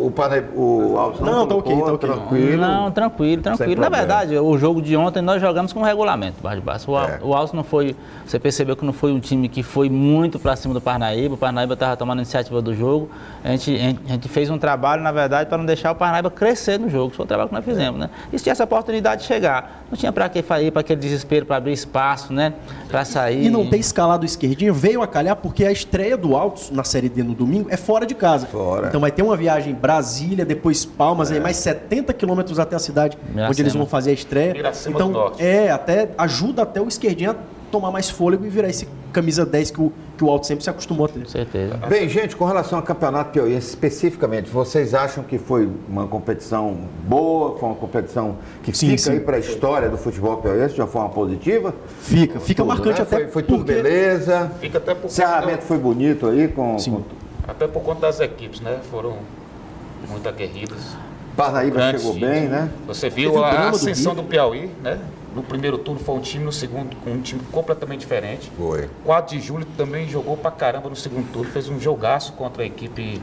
O Altos
Não, tá ok,
colocou,
tá ok.
tranquilo.
Não, tranquilo. Na
problema.
verdade, o jogo de ontem nós jogamos com regulamento, Barra de Baixo. O Altos não foi, você percebeu que não foi um time que foi muito para cima do Parnaíba. O Parnaíba estava tomando a iniciativa do jogo. A gente fez um trabalho, na verdade, para não deixar o Parnaíba crescer no jogo. Isso foi o trabalho que nós fizemos, né? E se tinha essa oportunidade de chegar, não tinha para que ir para aquele desespero, para abrir espaço, né? Para sair.
E não ter escalado o Esquerdinho veio a calhar porque a estreia do Altos na Série D no domingo é fora de casa.
Fora.
Então vai ter uma viagem Brasília, depois Palmas, aí mais 70 quilômetros até a cidade
Miracema.
onde eles vão fazer a estreia.
Miracema
Então
do Norte.
até ajuda até o Esquerdinho a tomar mais fôlego e virar esse camisa 10 que o Altos sempre se acostumou a ter.
Com certeza.
Bem, gente, com relação ao Campeonato Piauiense especificamente, vocês acham que foi uma competição boa, foi uma competição que
Sim,
fica
sim.
aí para a história do futebol piauiense de uma forma positiva?
Fica
Tudo,
marcante
né?
até
Foi tudo
porque-
beleza.
Fica até por
O encerramento foi bonito aí
Até por conta das equipes, né? Foram muito aguerridas.
Parnaíba
Grandes
chegou
times.
bem, né?
Você
Teve
viu
o
a
drama do
ascensão
River.
do Piauí, né? No primeiro turno foi um time, no segundo com um time completamente diferente.
Foi.
4 de julho também jogou pra caramba no segundo turno, fez um jogaço contra a equipe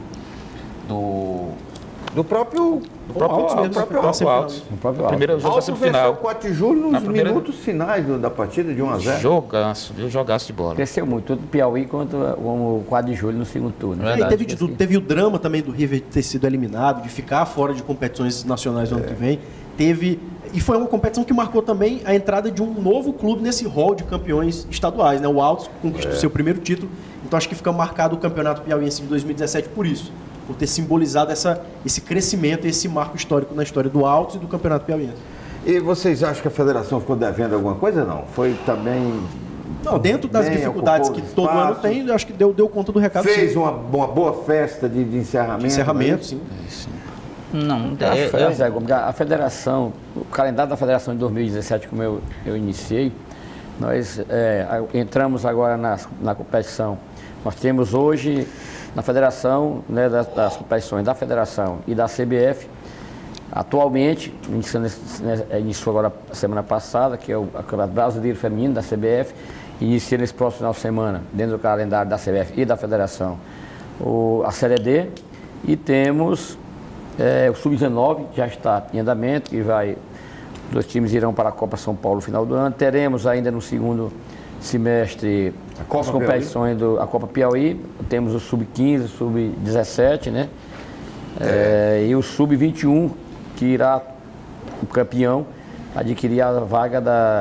Do próprio
Altos mesmo,
próprio
na semifinal.
Altos.
No próprio
O primeiro jogo da
Altos venceu
semifinal.
4 de julho
Na
nos
primeira-
minutos finais da partida de 1 a 0.
Jogaço, viu? Jogaço de bola.
Cresceu muito, tanto o Piauí quanto o 4 de julho no segundo turno.
E aí teve de tudo. Teve o drama também do River de ter sido eliminado, de ficar fora de competições nacionais no ano que vem. E foi uma competição que marcou também a entrada de um novo clube nesse hall de campeões estaduais, né? O Altos conquistou seu primeiro título. Então acho que fica marcado o Campeonato Piauiense de 2017 por isso. Por ter simbolizado esse crescimento, esse marco histórico na história do Altos e do Campeonato Piauiense.
E vocês acham que a federação ficou devendo alguma coisa? Não. Foi também.
Não, dentro das
Bem,
dificuldades que
ocupou
todo ano
espaço.
tem, eu acho que deu conta do recado.
Fez
sim.
uma boa festa de encerramento.
Encerramento,
né?
sim.
Não,
Zé Gomes, a federação, o calendário da federação de 2017, como eu iniciei, nós entramos agora na competição. Nós temos hoje, na federação, né, das competições da federação e da CBF, atualmente, iniciou agora a semana passada, que é o Campeonato Brasileiro Feminino da CBF, inicia nesse próximo final de semana, dentro do calendário da CBF e da federação, a Série D, e temos o Sub-19, já está em andamento, que os 2 times irão para a Copa São Paulo no final do ano. Teremos ainda no segundo semestre as competições da Copa Piauí, temos o Sub-15, o Sub-17, né? E o Sub-21, que irá, o campeão, adquirir a vaga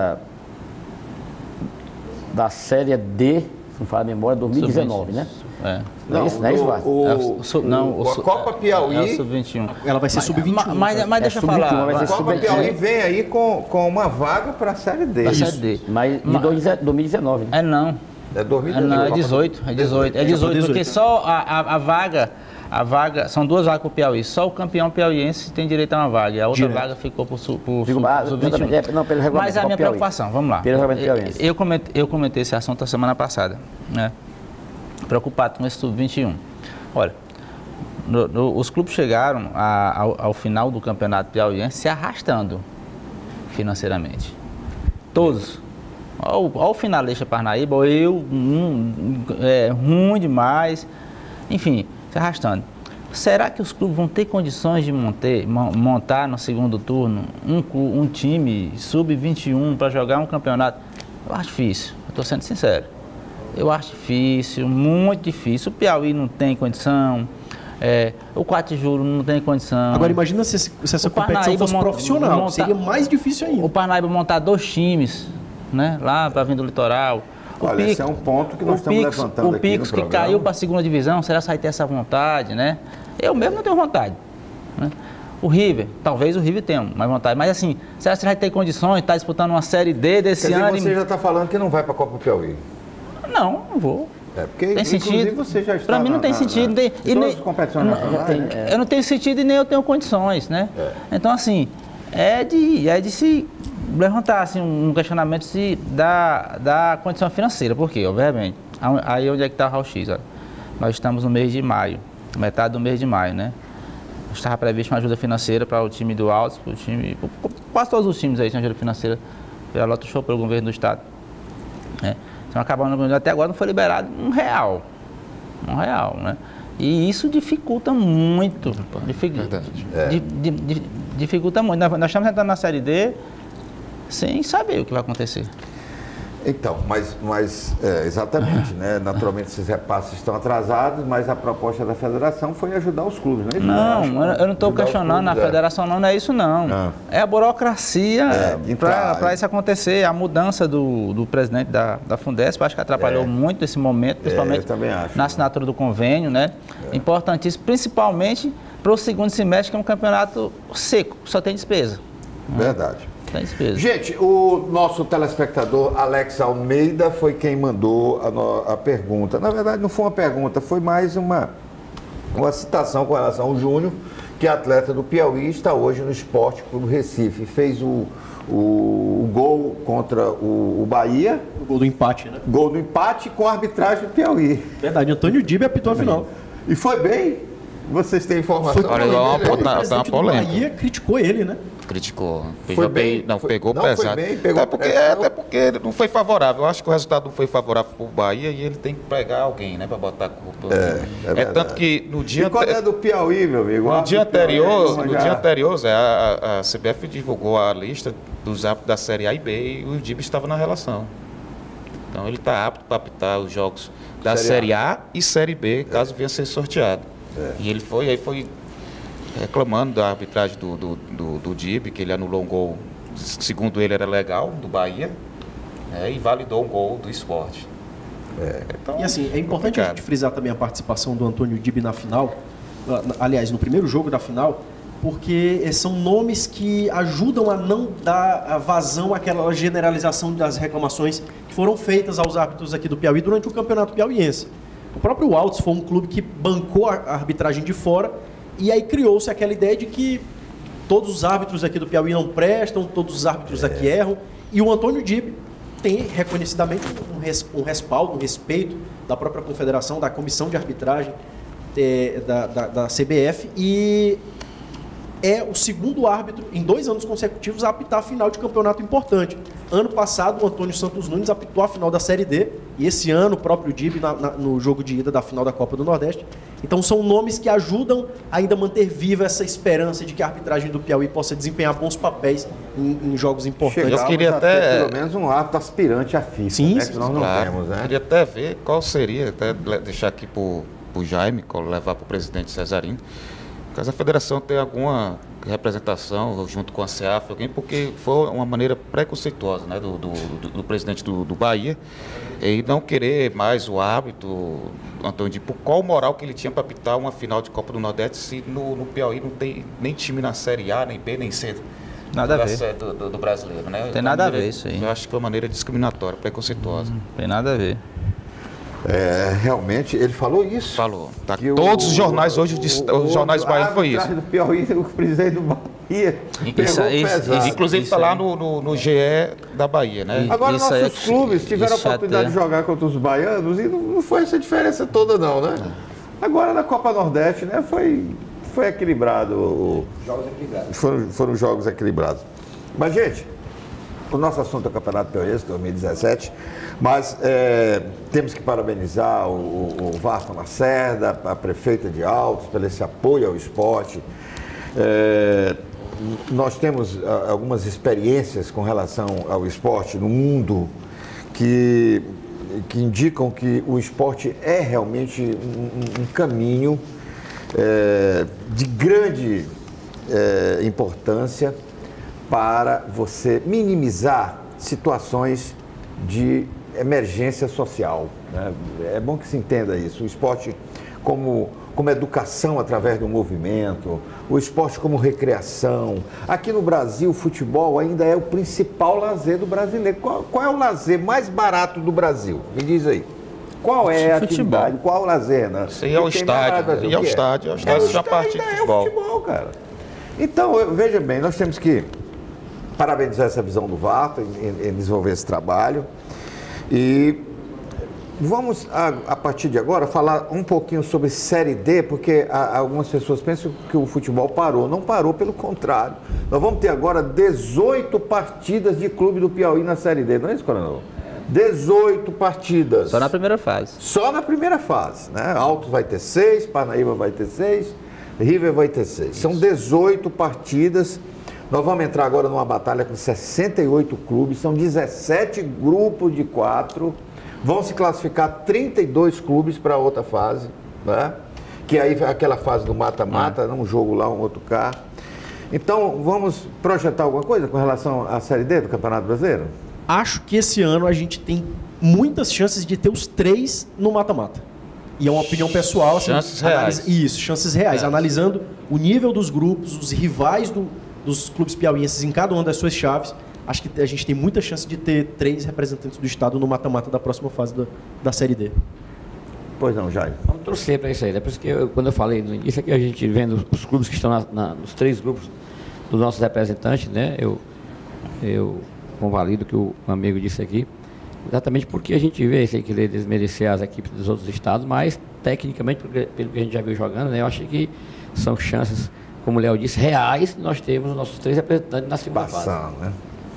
da Série D, se não falar a memória, 2019, né? Não é isso,
a Copa Piauí.
É o Sub-21.
Ela vai ser Sub-21.
Mas deixa eu falar.
A Copa Piauí vem aí com uma vaga para a Série D.
A Série D.
Mas de 2019, né?
Não.
É 2019.
Não, é 18. É 18, porque só a vaga, são 2 vagas para o Piauí. Só o campeão piauiense tem direito a uma vaga. E a outra vaga ficou para o Sub-21.
Não, pelo regulamento.
Mas a minha preocupação, vamos lá.
Pelo regulamento piauiense.
Eu comentei esse assunto a semana passada, né? Preocupado com esse Sub-21. Olha, os clubes chegaram ao final do campeonato piauiense se arrastando financeiramente. Todos. Olha o finalista Parnaíba, ruim demais, enfim, se arrastando. Será que os clubes vão ter condições de montar no segundo turno um time Sub-21 para jogar um campeonato? Eu acho difícil, eu estou sendo sincero. Eu acho difícil, muito difícil. O Piauí não tem condição, o 4 de julho não tem condição.
Agora imagina se essa competição fosse profissional, seria mais difícil ainda.
O Parnaíba montar 2 times, né, lá para vir do litoral.
Olha, esse é um ponto que nós estamos levantando aqui no programa. O
Pix que caiu para a 2ª divisão, será que vai ter essa vontade, né? Eu mesmo não tenho vontade, né? O River, talvez o River tenha mais vontade, mas assim, será que você vai ter condições de estar disputando uma Série D desse ano?
Você já está falando que não vai para a Copa Piauí.
Não vou.
Porque
tem sentido.
Você já está
para mim não tem sentido. Eu não tenho sentido e nem eu tenho condições, né? Então, assim, é de se levantar assim, um questionamento da condição financeira. Por quê? Obviamente. Aí onde é que está o raio-x? Nós estamos no mês de maio, metade do mês de maio, né? Estava previsto uma ajuda financeira para o time do Altos, quase todos os times aí tinham ajuda financeira pela Loto Show, pelo governo do estado, né? Então, acabando, até agora não foi liberado R$1, né? E isso dificulta muito, dificulta muito. Nós estamos entrando na Série D sem saber o que vai acontecer.
Então, mas exatamente, né? Naturalmente esses repasses estão atrasados, mas a proposta da federação foi ajudar os clubes, né?
Não, eu não estou questionando a federação, não é isso não. É a burocracia para isso acontecer. A mudança do presidente da Fundesp, acho que atrapalhou muito esse momento, principalmente na assinatura do convênio, né? Importantíssimo, principalmente para o segundo semestre, que é um campeonato seco, só tem despesa.
Verdade.
Gente,
o nosso telespectador Alex Almeida foi quem mandou a pergunta. Na verdade, não foi uma pergunta, foi mais uma citação com relação ao Júnior, que é atleta do Piauí, está hoje no Esporte Clube Recife. Fez o gol contra o Bahia.
O gol do empate, né?
Gol do empate com a arbitragem do Piauí.
Verdade, Antônio Dibe apitou a final.
E foi bem? Vocês têm informação?
Olha, o presidente do Bahia criticou ele, né?
Criticou.
Pegou
pesado. Até porque não foi favorável. Eu acho que o resultado não foi favorável para o Bahia e ele tem que pregar alguém, né, para botar a culpa. Tanto que no dia
quando é do Piauí, meu amigo?
No dia anterior, Zé, a CBF divulgou a lista dos árbitros da Série A e B e o Dibe estava na relação. Então ele está apto para apitar os jogos da Série A e Série B, caso venha a ser sorteado. E ele foi reclamando da arbitragem do Dibe, que ele anulou um gol, segundo ele era legal, do Bahia, e validou um gol do Sport.
Então, e assim, é importante a gente frisar também a participação do Antônio Dibe na final, aliás, no primeiro jogo da final, porque são nomes que ajudam a não dar vazão àquela generalização das reclamações que foram feitas aos árbitros aqui do Piauí durante o campeonato piauiense. O próprio Altos foi um clube que bancou a arbitragem de fora e aí criou-se aquela ideia de que todos os árbitros aqui do Piauí não prestam, todos os árbitros aqui erram. E o Antônio Dibe tem reconhecidamente um respaldo, um respeito da própria confederação, da comissão de arbitragem da CBF e é o segundo árbitro em 2 anos consecutivos a apitar a final de campeonato importante. Ano passado, o Antônio Santos Nunes apitou a final da Série D e esse ano o próprio Dibe no jogo de ida da final da Copa do Nordeste. Então são nomes que ajudam ainda a manter viva essa esperança de que a arbitragem do Piauí possa desempenhar bons papéis em jogos importantes.
Eu queria até
pelo menos um árbitro aspirante à FIFA,
sim,
né, que nós não temos, né?
Eu queria até ver qual seria, até deixar aqui para o Jaime, levar para o presidente Cesarino, Caso a federação tenha alguma representação junto com a CEAF, porque foi uma maneira preconceituosa, né, do presidente do Bahia, e não querer mais o árbitro, Antônio, por qual moral que ele tinha para apitar uma final de Copa do Nordeste se no Piauí não tem nem time na Série A, nem B, nem C.
Nada a ver.
Do brasileiro, né?
Tem nada a ver isso aí.
Eu acho que foi uma maneira discriminatória, preconceituosa.
Tem nada a ver.
Realmente, ele falou isso.
Falou. Tá. Todos os jornais hoje, os jornais baianos foi isso.
Do Piauí, o presidente do Bahia.
Inclusive está lá no GE da Bahia, né?
Agora, nossos clubes tiveram a oportunidade de jogar contra os baianos e não foi essa diferença toda, não, né? Agora, na Copa Nordeste, né, foi equilibrado.
Jogos equilibrados.
Foram jogos equilibrados. Mas, gente, o nosso assunto é o Campeonato Piauiense 2017, mas temos que parabenizar o Wharton Lacerda, a prefeita de Altos, pelo esse apoio ao esporte. Nós temos algumas experiências com relação ao esporte no mundo que indicam que o esporte é realmente um caminho de grande importância para você minimizar situações de emergência social, né? É bom que se entenda isso. O esporte como educação através do movimento, o esporte como recreação. Aqui no Brasil, o futebol ainda é o principal lazer do brasileiro. Qual é o lazer mais barato do Brasil? Me diz aí. Qual é a atividade? Qual o lazer, né?
Isso aí é o estádio. E é o estádio. Já parte de futebol.
É o futebol, cara. Então, veja bem, nós temos que parabenizar essa visão do Wharton em desenvolver esse trabalho. E vamos, a partir de agora, falar um pouquinho sobre Série D, porque algumas pessoas pensam que o futebol parou. Não parou, pelo contrário. Nós vamos ter agora 18 partidas de clube do Piauí na Série D, não é isso, Coronel? 18 partidas.
Só na primeira fase.
Só na primeira fase, né? Altos vai ter 6, Parnaíba vai ter 6, River vai ter 6. São 18 partidas. Nós vamos entrar agora numa batalha com 68 clubes, são 17 grupos de 4. Vão se classificar 32 clubes para outra fase, né? Que aí vai aquela fase do mata-mata, um jogo lá, um outro cá. Então, vamos projetar alguma coisa com relação à Série D do Campeonato Brasileiro?
Acho que esse ano a gente tem muitas chances de ter os 3 no mata-mata. E é uma opinião pessoal. Assim,
chances reais.
Isso, chances reais. Analisando o nível dos grupos, os rivais dos clubes piauienses em cada uma das suas chaves, acho que a gente tem muita chance de ter 3 representantes do estado no mata-mata da próxima fase da Série D.
Pois não, Jair.
Vamos torcer para isso aí. É por isso que quando eu falei no início, é que a gente vendo os clubes que estão nos 3 grupos dos nossos representantes, né? Eu convalido o que o amigo disse aqui, exatamente porque a gente vê sem querer desmerecer as equipes dos outros estados, mas tecnicamente, pelo que a gente já viu jogando, né? Eu acho que são chances, como o Léo disse, reais, nós temos os nossos 3 representantes na segunda fase.
Né?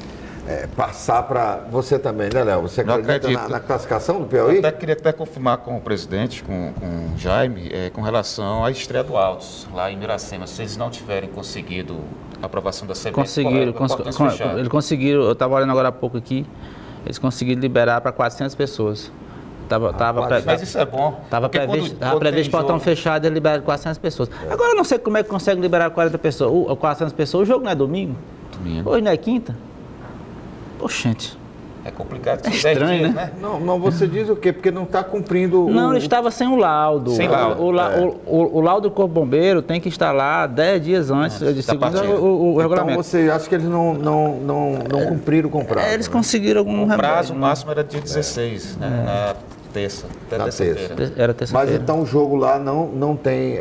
Passar para você também, né, Léo? Você acredita na classificação do Piauí?
Eu queria confirmar com o presidente, com o Jaime, com relação à estreia do Altos, lá em Miracema. Se eles não tiverem conseguido a aprovação da CBF...
Eles conseguiram, eu estava olhando agora há pouco aqui, eles conseguiram liberar para 400 pessoas.
Mas isso é bom.
Estava previsto portão fechado e liberar 400 pessoas. Agora eu não sei como é que consegue liberar 400 pessoas. O jogo não é domingo? Hoje não é quinta? Oxente.
É complicado.
É estranho, né?
Não, você diz o quê? Porque não está cumprindo...
Não, ele estava sem o laudo.
Sem laudo.
O laudo do Corpo Bombeiro tem que estar lá 10 dias antes, segundo o regulamento.
Então você acha que eles não cumpriram com o prazo?
Eles conseguiram algum
O prazo máximo era dia 16, né? Na terça. Até terça-feira.
Era terça-feira.
Mas então o jogo lá não tem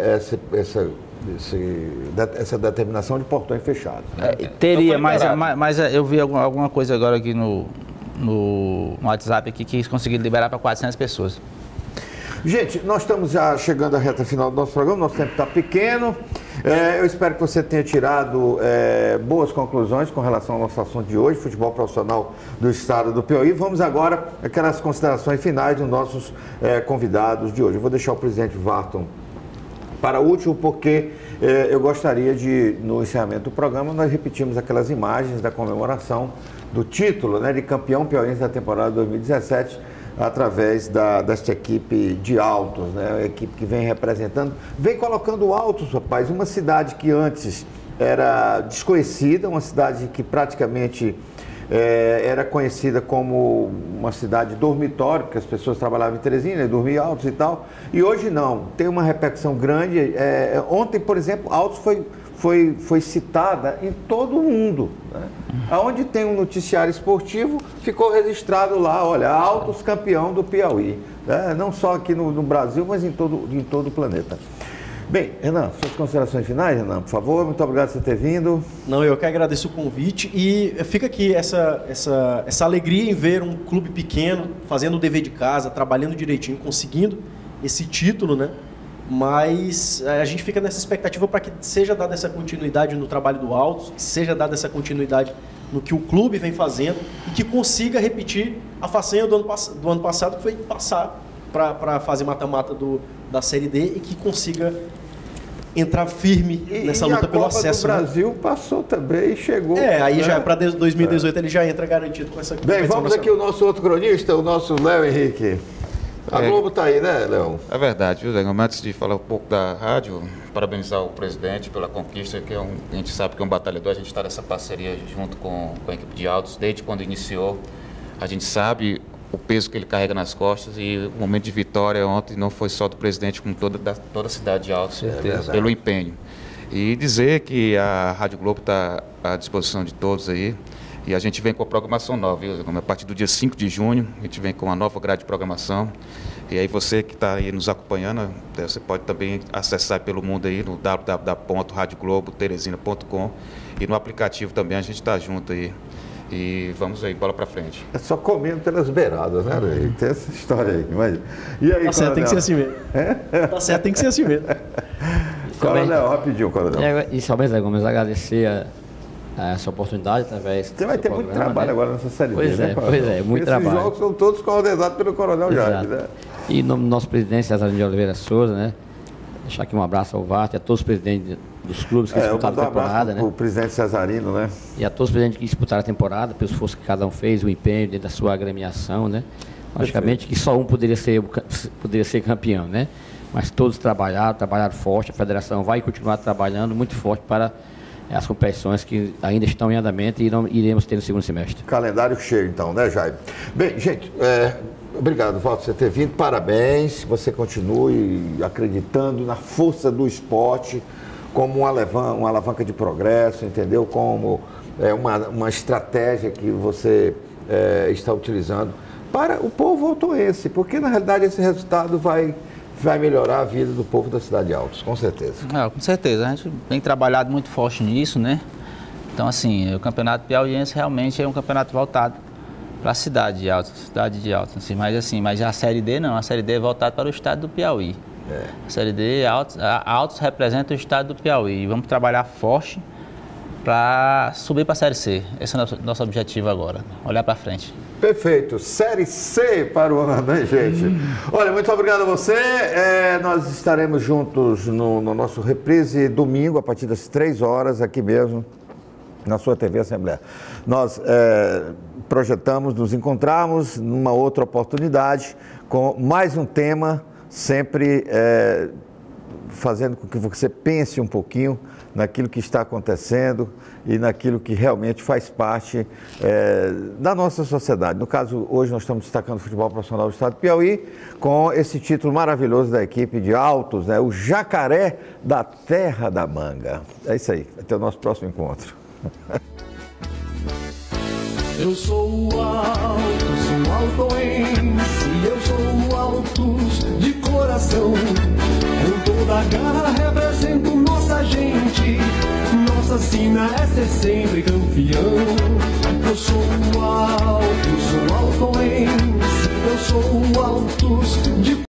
essa determinação de portões fechados. Né?
Teria, mas eu vi alguma coisa agora aqui no WhatsApp aqui que eles conseguiram liberar para 400 pessoas.
Gente, nós estamos já chegando à reta final do nosso programa, nosso tempo está pequeno. Eu espero que você tenha tirado boas conclusões com relação ao nosso assunto de hoje, futebol profissional do estado do Piauí. Vamos agora aquelas considerações finais dos nossos convidados de hoje. Eu vou deixar o presidente Wharton para o último, porque eu gostaria de, no encerramento do programa, nós repetimos aquelas imagens da comemoração do título, né, de campeão piauiense da temporada 2017 através desta equipe de Altos, né? A equipe que vem representando, vem colocando Altos, rapaz, uma cidade que antes era desconhecida, uma cidade que praticamente era conhecida como uma cidade dormitório, porque as pessoas trabalhavam em Teresina, dormiam em Altos e tal, e hoje não, tem uma repercussão grande. Ontem, por exemplo, Altos foi citada em todo o mundo, né? Aonde tem um noticiário esportivo, ficou registrado lá, olha, Altos campeão do Piauí, né? Não só aqui no Brasil, mas em todo o planeta. Bem, Renan, suas considerações finais, Renan, por favor. Muito obrigado por você ter vindo.
Não, eu que agradeço o convite e fica aqui essa alegria em ver um clube pequeno fazendo o dever de casa, trabalhando direitinho, conseguindo esse título, né? Mas a gente fica nessa expectativa para que seja dada essa continuidade no trabalho do Altos, que seja dada essa continuidade no que o clube vem fazendo e que consiga repetir a façanha do ano passado, que foi passar para a fase mata-mata da Série D e que consiga entrar firme nessa luta pelo acesso.
O Brasil passou também e chegou.
Aí já para 2018 ele já entra garantido com essa competição.
Bem, vamos aqui o nosso outro cronista, o nosso Léo Henrique. A Globo está aí, né, Léo?
É verdade, viu, Zé? Antes de falar um pouco da rádio, parabenizar o presidente pela conquista, que a gente sabe que é um batalhador, a gente está nessa parceria junto com a equipe de Altos, desde quando iniciou. A gente sabe o peso que ele carrega nas costas e o momento de vitória ontem não foi só do presidente, como toda a cidade de Altos, pelo empenho. E dizer que a Rádio Globo está à disposição de todos aí. E a gente vem com a programação nova, viu? A partir do dia 5 de junho, a gente vem com uma nova grade de programação. E aí você que está aí nos acompanhando, você pode também acessar pelo mundo aí no www.radiogloboteresina.com e no aplicativo também a gente está junto aí. E vamos aí, bola para frente.
É só comendo pelas beiradas, né, Rei? Tem essa história aí. Mas... E aí,
tá certo, tem que ser assim mesmo. Tá certo, tem que ser assim mesmo.
Coronel, rapidinho, Coronel.
E só mesmo, Gomes, agradecer essa oportunidade através.
Você vai ter muito trabalho, né? Agora nessa série
Pois
D,
é,
né,
pois é, muito trabalho.
Esses jogos são todos coordenados pelo Coronel Jaime, né?
E no nosso presidente Cesarino de Oliveira Souza, né? Deixar aqui um abraço ao Vart e a todos os presidentes dos clubes que disputaram a temporada, né?
O presidente Cesarino, né?
E a todos os presidentes que disputaram a temporada, pelo esforço que cada um fez, o empenho dentro da sua agremiação, né? Logicamente que só um poderia ser campeão, né? Mas todos trabalharam forte, a federação vai continuar trabalhando muito forte para as competições que ainda estão em andamento e iremos ter no segundo semestre.
Calendário cheio, então, né, Jaime? Bem, gente, obrigado, Walter, por você ter vindo. Parabéns. Você continue acreditando na força do esporte como uma alavanca de progresso, entendeu? Como uma estratégia que você está utilizando para o povo altoense, porque, na realidade, esse resultado vai melhorar a vida do povo da cidade de Altos, com certeza.
Com certeza, a gente tem trabalhado muito forte nisso, né? Então, assim, o Campeonato Piauiense realmente é um campeonato voltado para a cidade de Altos, assim, mas a Série D não, a Série D é voltada para o estado do Piauí. A Série D, Altos representa o estado do Piauí. Vamos trabalhar forte para subir para a Série C. Esse é o nosso objetivo agora, olhar para frente.
Perfeito. Série C para o ano, hein, gente? Olha, muito obrigado a você. Nós estaremos juntos no nosso reprise domingo, a partir das 3 horas, aqui mesmo, na sua TV Assembleia. Nós projetamos nos encontrarmos numa outra oportunidade, com mais um tema, sempre fazendo com que você pense um pouquinho naquilo que está acontecendo e naquilo que realmente faz parte da nossa sociedade. No caso, hoje nós estamos destacando o futebol profissional do estado do Piauí com esse título maravilhoso da equipe de Altos, né? O Jacaré da Terra da Manga. É isso aí, até o nosso próximo encontro.
Eu sou o Altos, sou altoense, eu sou o Altos de coração. Com toda a garra represento nossa gente, nossa sina é ser sempre campeão. Eu sou o Altos, sou altoense, eu sou o Altos de